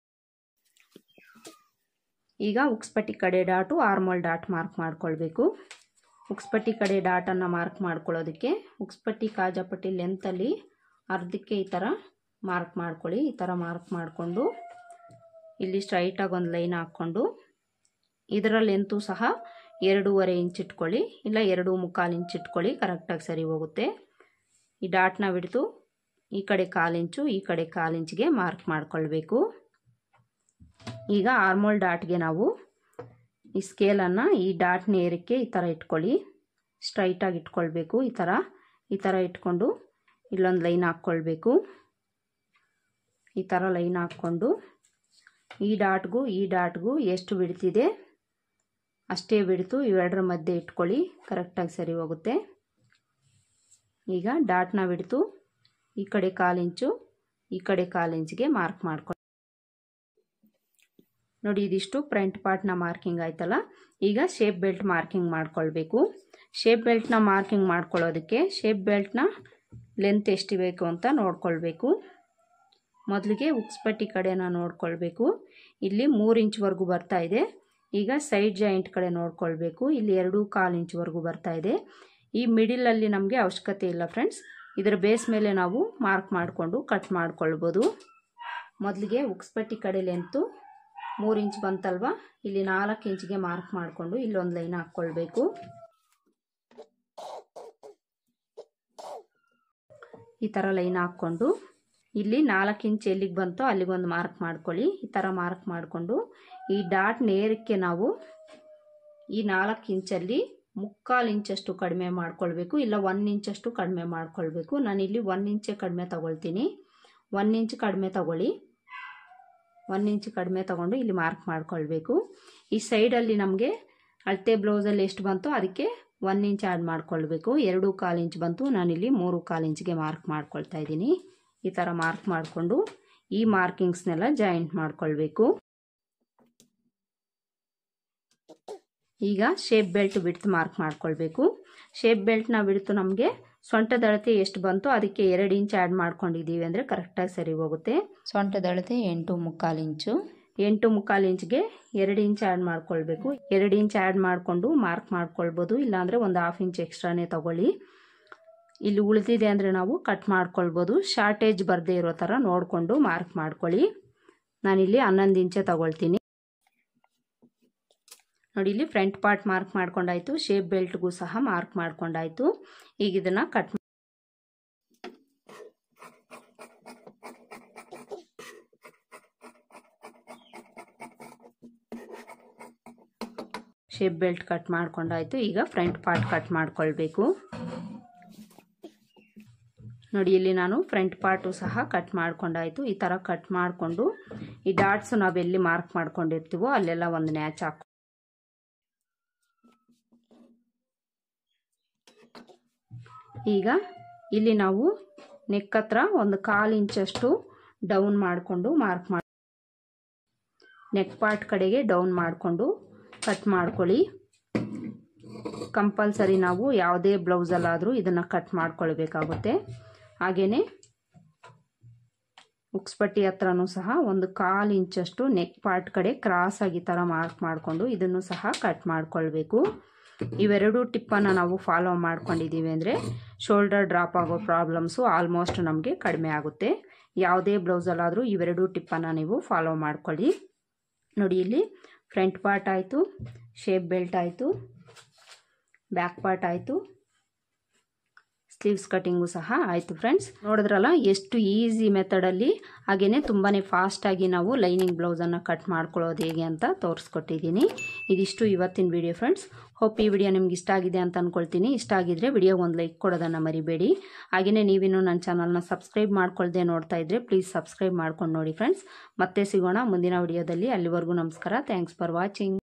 ಈಗ ಉಕ್ಸ್ಪಟ್ಟಿ ಕಡೆ ಡಾಟು ಆರ್ಮೋಲ್ ಡಾಟ್ ಮಾರ್ಕ್ ಮಾಡ್ಕೊಳ್ಬೇಕು. ಉಕ್ಸ್ಪಟ್ಟಿ ಕಡೆ ಡಾಟನ್ನು ಮಾರ್ಕ್ ಮಾಡ್ಕೊಳ್ಳೋದಕ್ಕೆ ಉಕ್ಸ್ಪಟ್ಟಿ ಕಾಜಾಪಟ್ಟಿ ಲೆಂತಲ್ಲಿ ಅರ್ಧಕ್ಕೆ ಈ ಥರ ಮಾರ್ಕ್ ಮಾಡ್ಕೊಳ್ಳಿ. ಈ ಥರ ಮಾರ್ಕ್ ಮಾಡಿಕೊಂಡು ಇಲ್ಲಿ ಸ್ಟ್ರೈಟಾಗಿ ಒಂದು ಲೈನ್ ಹಾಕ್ಕೊಂಡು ಇದರ ಲೆಂತು ಸಹ 2.5 ಇಂಚ್ ಇಟ್ಕೊಳ್ಳಿ, ಇಲ್ಲ 2.25 ಇಂಚ್ ಇಟ್ಕೊಳ್ಳಿ, ಕರೆಕ್ಟಾಗಿ ಸರಿ ಹೋಗುತ್ತೆ. ಈ ಡಾಟ್ನ ಬಿಡ್ತು ಈ ಕಡೆ 1/4 ಇಂಚು ಈ ಕಡೆ 1/4 ಇಂಚಿಗೆ ಮಾರ್ಕ್ ಮಾಡ್ಕೊಳ್ಬೇಕು. ಈಗ ಆರ್ಮೋಲ್ ಡಾಟ್ಗೆ ನಾವು ಈ ಸ್ಕೇಲನ್ನು ಈ ಡಾಟ್ ನೇರಕ್ಕೆ ಈ ಥರ ಇಟ್ಕೊಳ್ಳಿ. ಸ್ಟ್ರೈಟಾಗಿ ಇಟ್ಕೊಳ್ಬೇಕು. ಈ ಥರ ಇಟ್ಕೊಂಡು ಇಲ್ಲೊಂದು ಲೈನ್ ಹಾಕ್ಕೊಳ್ಬೇಕು. ಈ ಥರ ಲೈನ್ ಹಾಕ್ಕೊಂಡು ಈ ಡಾಟ್ಗೂ ಎಷ್ಟು ಬಿಡ್ತಿದೆ ಅಷ್ಟೇ ಬಿಡ್ತು ಇವೆರಡರ ಮಧ್ಯೆ ಇಟ್ಕೊಳ್ಳಿ. ಕರೆಕ್ಟಾಗಿ ಸರಿ ಹೋಗುತ್ತೆ. ಈಗ ಡಾಟ್ನ ಬಿಡ್ತು ಈ ಕಡೆ 1/4 ಇಂಚು ಈ ಕಡೆ 1/4 ಇಂಚಿಗೆ ಮಾರ್ಕ್ ಮಾಡ್ಕೊಳ್ಳಿ. ನೋಡಿ ಇದಿಷ್ಟು ಫ್ರಂಟ್ ಪಾರ್ಟ್ನ ಮಾರ್ಕಿಂಗ್ ಆಯ್ತಲ್ಲ. ಈಗ ಶೇಪ್ ಬೆಲ್ಟ್ ಮಾರ್ಕಿಂಗ್ ಮಾಡ್ಕೊಳ್ಬೇಕು. ಶೇಪ್ ಬೆಲ್ಟ್ನ ಮಾರ್ಕಿಂಗ್ ಮಾಡ್ಕೊಳ್ಳೋದಕ್ಕೆ ಶೇಪ್ ಬೆಲ್ಟ್ನ ಲೆಂತ್ ಎಷ್ಟು ಬೇಕು ಅಂತ ನೋಡ್ಕೊಳ್ಬೇಕು. ಮೊದಲಿಗೆ ಉಕ್ಸ್ಪಟ್ಟಿ ಕಡೆನ ನೋಡ್ಕೊಳ್ಬೇಕು. ಇಲ್ಲಿ 3 ಇಂಚ್ವರೆಗೂ ಬರ್ತಾ ಇದೆ. ಈಗ ಸೈಡ್ ಜಾಯಿಂಟ್ ಕಡೆ ನೋಡ್ಕೊಳ್ಬೇಕು. ಇಲ್ಲಿ 2.25 ಇಂಚ್ವರೆಗೂ ಬರ್ತಾ ಇದೆ. ಈ ಮಿಡಿಲಲ್ಲಿ ನಮಗೆ ಅವಶ್ಯಕತೆ ಇಲ್ಲ ಫ್ರೆಂಡ್ಸ್. ಇದರ ಬೇಸ್ ಮೇಲೆ ನಾವು ಮಾರ್ಕ್ ಮಾಡಿಕೊಂಡು ಕಟ್ ಮಾಡ್ಕೊಳ್ಬೋದು. ಮೊದಲಿಗೆ ಉಕ್ಸ್ಪಟ್ಟಿ ಕಡೆ ಲೆಂತು 3 ಇಂಚ್ ಬಂತಲ್ವ, ಇಲ್ಲಿ 4 ಇಂಚಿಗೆ ಮಾರ್ಕ್ ಮಾಡಿಕೊಂಡು ಇಲ್ಲೊಂದು ಲೈನ್ ಹಾಕ್ಕೊಳ್ಬೇಕು. ಈ ಥರ ಲೈನ್ ಹಾಕ್ಕೊಂಡು ಇಲ್ಲಿ 4 ಇಂಚ್ ಎಲ್ಲಿಗೆ ಬಂತೋ ಅಲ್ಲಿಗೊಂದು ಮಾರ್ಕ್ ಮಾಡ್ಕೊಳ್ಳಿ. ಈ ಥರ ಮಾರ್ಕ್ ಮಾಡಿಕೊಂಡು ಈ ಡಾಟ್ ನೇರಕ್ಕೆ ನಾವು ಈ 4 ಇಂಚಲ್ಲಿ 3/4 ಇಂಚಷ್ಟು ಕಡಿಮೆ ಮಾಡ್ಕೊಳ್ಬೇಕು, ಇಲ್ಲ 1 ಇಂಚಷ್ಟು ಕಡಿಮೆ ಮಾಡ್ಕೊಳ್ಬೇಕು. ನಾನಿಲ್ಲಿ 1 ಇಂಚೇ ಕಡಿಮೆ ತಗೊಳ್ತೀನಿ. 1 ಇಂಚ್ ಕಡಿಮೆ ತಗೊಳ್ಳಿ. 1 ಇಂಚ್ ಕಡಿಮೆ ತಗೊಂಡು ಇಲ್ಲಿ ಮಾರ್ಕ್ ಮಾಡ್ಕೊಳ್ಬೇಕು. ಈ ಸೈಡಲ್ಲಿ ನಮಗೆ ಅಳತೆ ಬ್ಲೌಸಲ್ಲಿ ಎಷ್ಟು ಬಂತು ಅದಕ್ಕೆ 1 ಇಂಚ್ ಆ್ಯಡ್ ಮಾಡ್ಕೊಳ್ಬೇಕು. 2.25 ಇಂಚ್ ಬಂತು, ನಾನಿಲ್ಲಿ 3.25 ಇಂಚಿಗೆ ಮಾರ್ಕ್ ಮಾಡ್ಕೊಳ್ತಾ ಇದ್ದೀನಿ. ಈ ಥರ ಮಾರ್ಕ್ ಮಾಡಿಕೊಂಡು ಈ ಮಾರ್ಕಿಂಗ್ಸ್ನೆಲ್ಲ ಜಾಯಿಂಟ್ ಮಾಡ್ಕೊಳ್ಬೇಕು. ಈಗ ಶೇಪ್ ಬೆಲ್ಟ್ ಬಿಡ್ತು ಮಾರ್ಕ್ ಮಾಡ್ಕೊಳ್ಬೇಕು. ಶೇಪ್ ಬೆಲ್ಟ್ನ ಬಿಡ್ತು ನಮಗೆ ಸೊಂಟದ ಅಳತೆ ಎಷ್ಟು ಬಂತು ಅದಕ್ಕೆ 2 ಇಂಚ್ ಆ್ಯಡ್ ಮಾಡ್ಕೊಂಡಿದ್ದೀವಿ ಅಂದರೆ ಕರೆಕ್ಟಾಗಿ ಸರಿ ಹೋಗುತ್ತೆ. ಸೊಂಟದ ಅಳತೆ 8.25 ಇಂಚು. 8.25 ಇಂಚ್ಗೆ 2 ಇಂಚ್ ಆ್ಯಡ್ ಮಾಡ್ಕೊಳ್ಬೇಕು. 2 ಇಂಚ್ ಆ್ಯಡ್ ಮಾಡಿಕೊಂಡು ಮಾರ್ಕ್ ಮಾಡ್ಕೊಳ್ಬೋದು, ಇಲ್ಲಾಂದರೆ ಒಂದು 1/2 ಇಂಚ್ ಎಕ್ಸ್ಟ್ರಾನೇ ತಗೊಳ್ಳಿ. ಇಲ್ಲಿ ಉಳಿದಿದೆ ಅಂದರೆ ನಾವು ಕಟ್ ಮಾಡ್ಕೊಳ್ಬೋದು. ಶಾರ್ಟೇಜ್ ಬರದೇ ಇರೋ ಥರ ನೋಡಿಕೊಂಡು ಮಾರ್ಕ್ ಮಾಡ್ಕೊಳ್ಳಿ. ನಾನಿಲ್ಲಿ 11 ಇಂಚೇ ತಗೊಳ್ತೀನಿ. ನೋಡಿ ಇಲ್ಲಿ ಫ್ರಂಟ್ ಪಾರ್ಟ್ ಮಾರ್ಕ್ ಮಾಡ್ಕೊಂಡಾಯ್ತು, ಶೇಪ್ ಬೆಲ್ಟ್ಗೂ ಸಹ ಮಾರ್ಕ್ ಮಾಡ್ಕೊಂಡಾಯ್ತು. ಈಗ ಇದನ್ನು ಕಟ್ ಶೇಪ್ ಬೆಲ್ಟ್ ಕಟ್ ಮಾಡ್ಕೊಂಡಾಯ್ತು. ಈಗ ಫ್ರಂಟ್ ಪಾರ್ಟ್ ಕಟ್ ಮಾಡ್ಕೊಳ್ಬೇಕು. ನೋಡಿ ಇಲ್ಲಿ ನಾನು ಫ್ರಂಟ್ ಪಾರ್ಟು ಸಹ ಕಟ್ ಮಾಡ್ಕೊಂಡಾಯ್ತು. ಈ ಥರ ಕಟ್ ಮಾಡಿಕೊಂಡು ಈ ಡಾಟ್ಸು ನಾವೆಲ್ಲಿ ಮಾರ್ಕ್ ಮಾಡ್ಕೊಂಡಿರ್ತೀವೋ ಅಲ್ಲೆಲ್ಲ ಒಂದು ನ್ಯಾಚ್ ಹಾಕಿ ಈಗ ಇಲ್ಲಿ ನಾವು ನೆಕ್ ಹತ್ರ ಒಂದು 1/4 ಇಂಚಷ್ಟು ಡೌನ್ ಮಾಡಿಕೊಂಡು ಮಾರ್ಕ್ ಮಾಡಿ ನೆಕ್ ಪಾರ್ಟ್ ಕಡೆಗೆ ಡೌನ್ ಮಾಡಿಕೊಂಡು ಕಟ್ ಮಾಡ್ಕೊಳ್ಳಿ. ಕಂಪಲ್ಸರಿ ನಾವು ಯಾವುದೇ ಬ್ಲೌಸಲ್ಲಾದರೂ ಇದನ್ನು ಕಟ್ ಮಾಡ್ಕೊಳ್ಬೇಕಾಗುತ್ತೆ. ಹಾಗೆಯೇ ಉಕ್ಸ್ಪಟ್ಟಿ ಹತ್ರನೂ ಸಹ ಒಂದು 1/4 ಇಂಚಷ್ಟು ನೆಕ್ ಪಾರ್ಟ್ ಕಡೆ ಕ್ರಾಸಾಗಿ ಥರ ಮಾರ್ಕ್ ಮಾಡಿಕೊಂಡು ಇದನ್ನು ಸಹ ಕಟ್ ಮಾಡ್ಕೊಳ್ಬೇಕು. ಇವೆರಡು ಟಿಪ್ಪನ್ನು ನಾವು ಫಾಲೋ ಮಾಡ್ಕೊಂಡಿದ್ದೀವಿ ಅಂದರೆ ಶೋಲ್ಡರ್ ಡ್ರಾಪ್ ಆಗೋ ಪ್ರಾಬ್ಲಮ್ಸು ಆಲ್ಮೋಸ್ಟ್ ನಮಗೆ ಕಡಿಮೆ ಆಗುತ್ತೆ. ಯಾವುದೇ ಬ್ಲೌಸಲ್ಲಾದರೂ ಇವೆರಡು ಟಿಪ್ಪನ್ನು ನೀವು ಫಾಲೋ ಮಾಡ್ಕೊಳ್ಳಿ. ನೋಡಿ ಇಲ್ಲಿ ಫ್ರಂಟ್ ಪಾರ್ಟ್ ಆಯಿತು, ಶೇಪ್ ಬೆಲ್ಟ್ ಆಯಿತು, ಬ್ಯಾಕ್ ಪಾರ್ಟ್ ಆಯಿತು, ಸ್ಲೀವ್ಸ್ ಕಟಿಂಗು ಸಹ ಆಯಿತು. ಫ್ರೆಂಡ್ಸ್ ನೋಡಿದ್ರಲ್ಲ ಎಷ್ಟು ಈಸಿ ಮೆಥಡಲ್ಲಿ ಹಾಗೆಯೇ ತುಂಬಾ ಫಾಸ್ಟಾಗಿ ನಾವು ಲೈನಿಂಗ್ ಬ್ಲೌಸನ್ನು ಕಟ್ ಮಾಡ್ಕೊಳ್ಳೋದು ಹೇಗೆ ಅಂತ ತೋರಿಸ್ಕೊಟ್ಟಿದ್ದೀನಿ. ಇದಿಷ್ಟು ಇವತ್ತಿನ ವಿಡಿಯೋ ಫ್ರೆಂಡ್ಸ್. ಹೋಪ್ ಈ ವಿಡಿಯೋ ನಿಮ್ಗೆ ಇಷ್ಟ ಆಗಿದೆ ಅಂತ ಅಂದ್ಕೊಳ್ತೀನಿ. ಇಷ್ಟ ಆಗಿದ್ರೆ ವಿಡಿಯೋಗೆ ಒಂದು ಲೈಕ್ ಕೊಡೋದನ್ನು ಮರಿಬೇಡಿ. ಹಾಗೆಯೇ ನೀವಿನ್ನೂ ನನ್ನ ಚಾನಲ್ನ ಸಬ್ಸ್ಕ್ರೈಬ್ ಮಾಡ್ಕೊಳ್ದೆ ನೋಡ್ತಾ ಇದ್ದರೆ ಪ್ಲೀಸ್ ಸಬ್ಸ್ಕ್ರೈಬ್ ಮಾಡ್ಕೊಂಡು ನೋಡಿ ಫ್ರೆಂಡ್ಸ್. ಮತ್ತೆ ಸಿಗೋಣ ಮುಂದಿನ ವಿಡಿಯೋದಲ್ಲಿ. ಅಲ್ಲಿವರೆಗೂ ನಮಸ್ಕಾರ. Thanks for watching.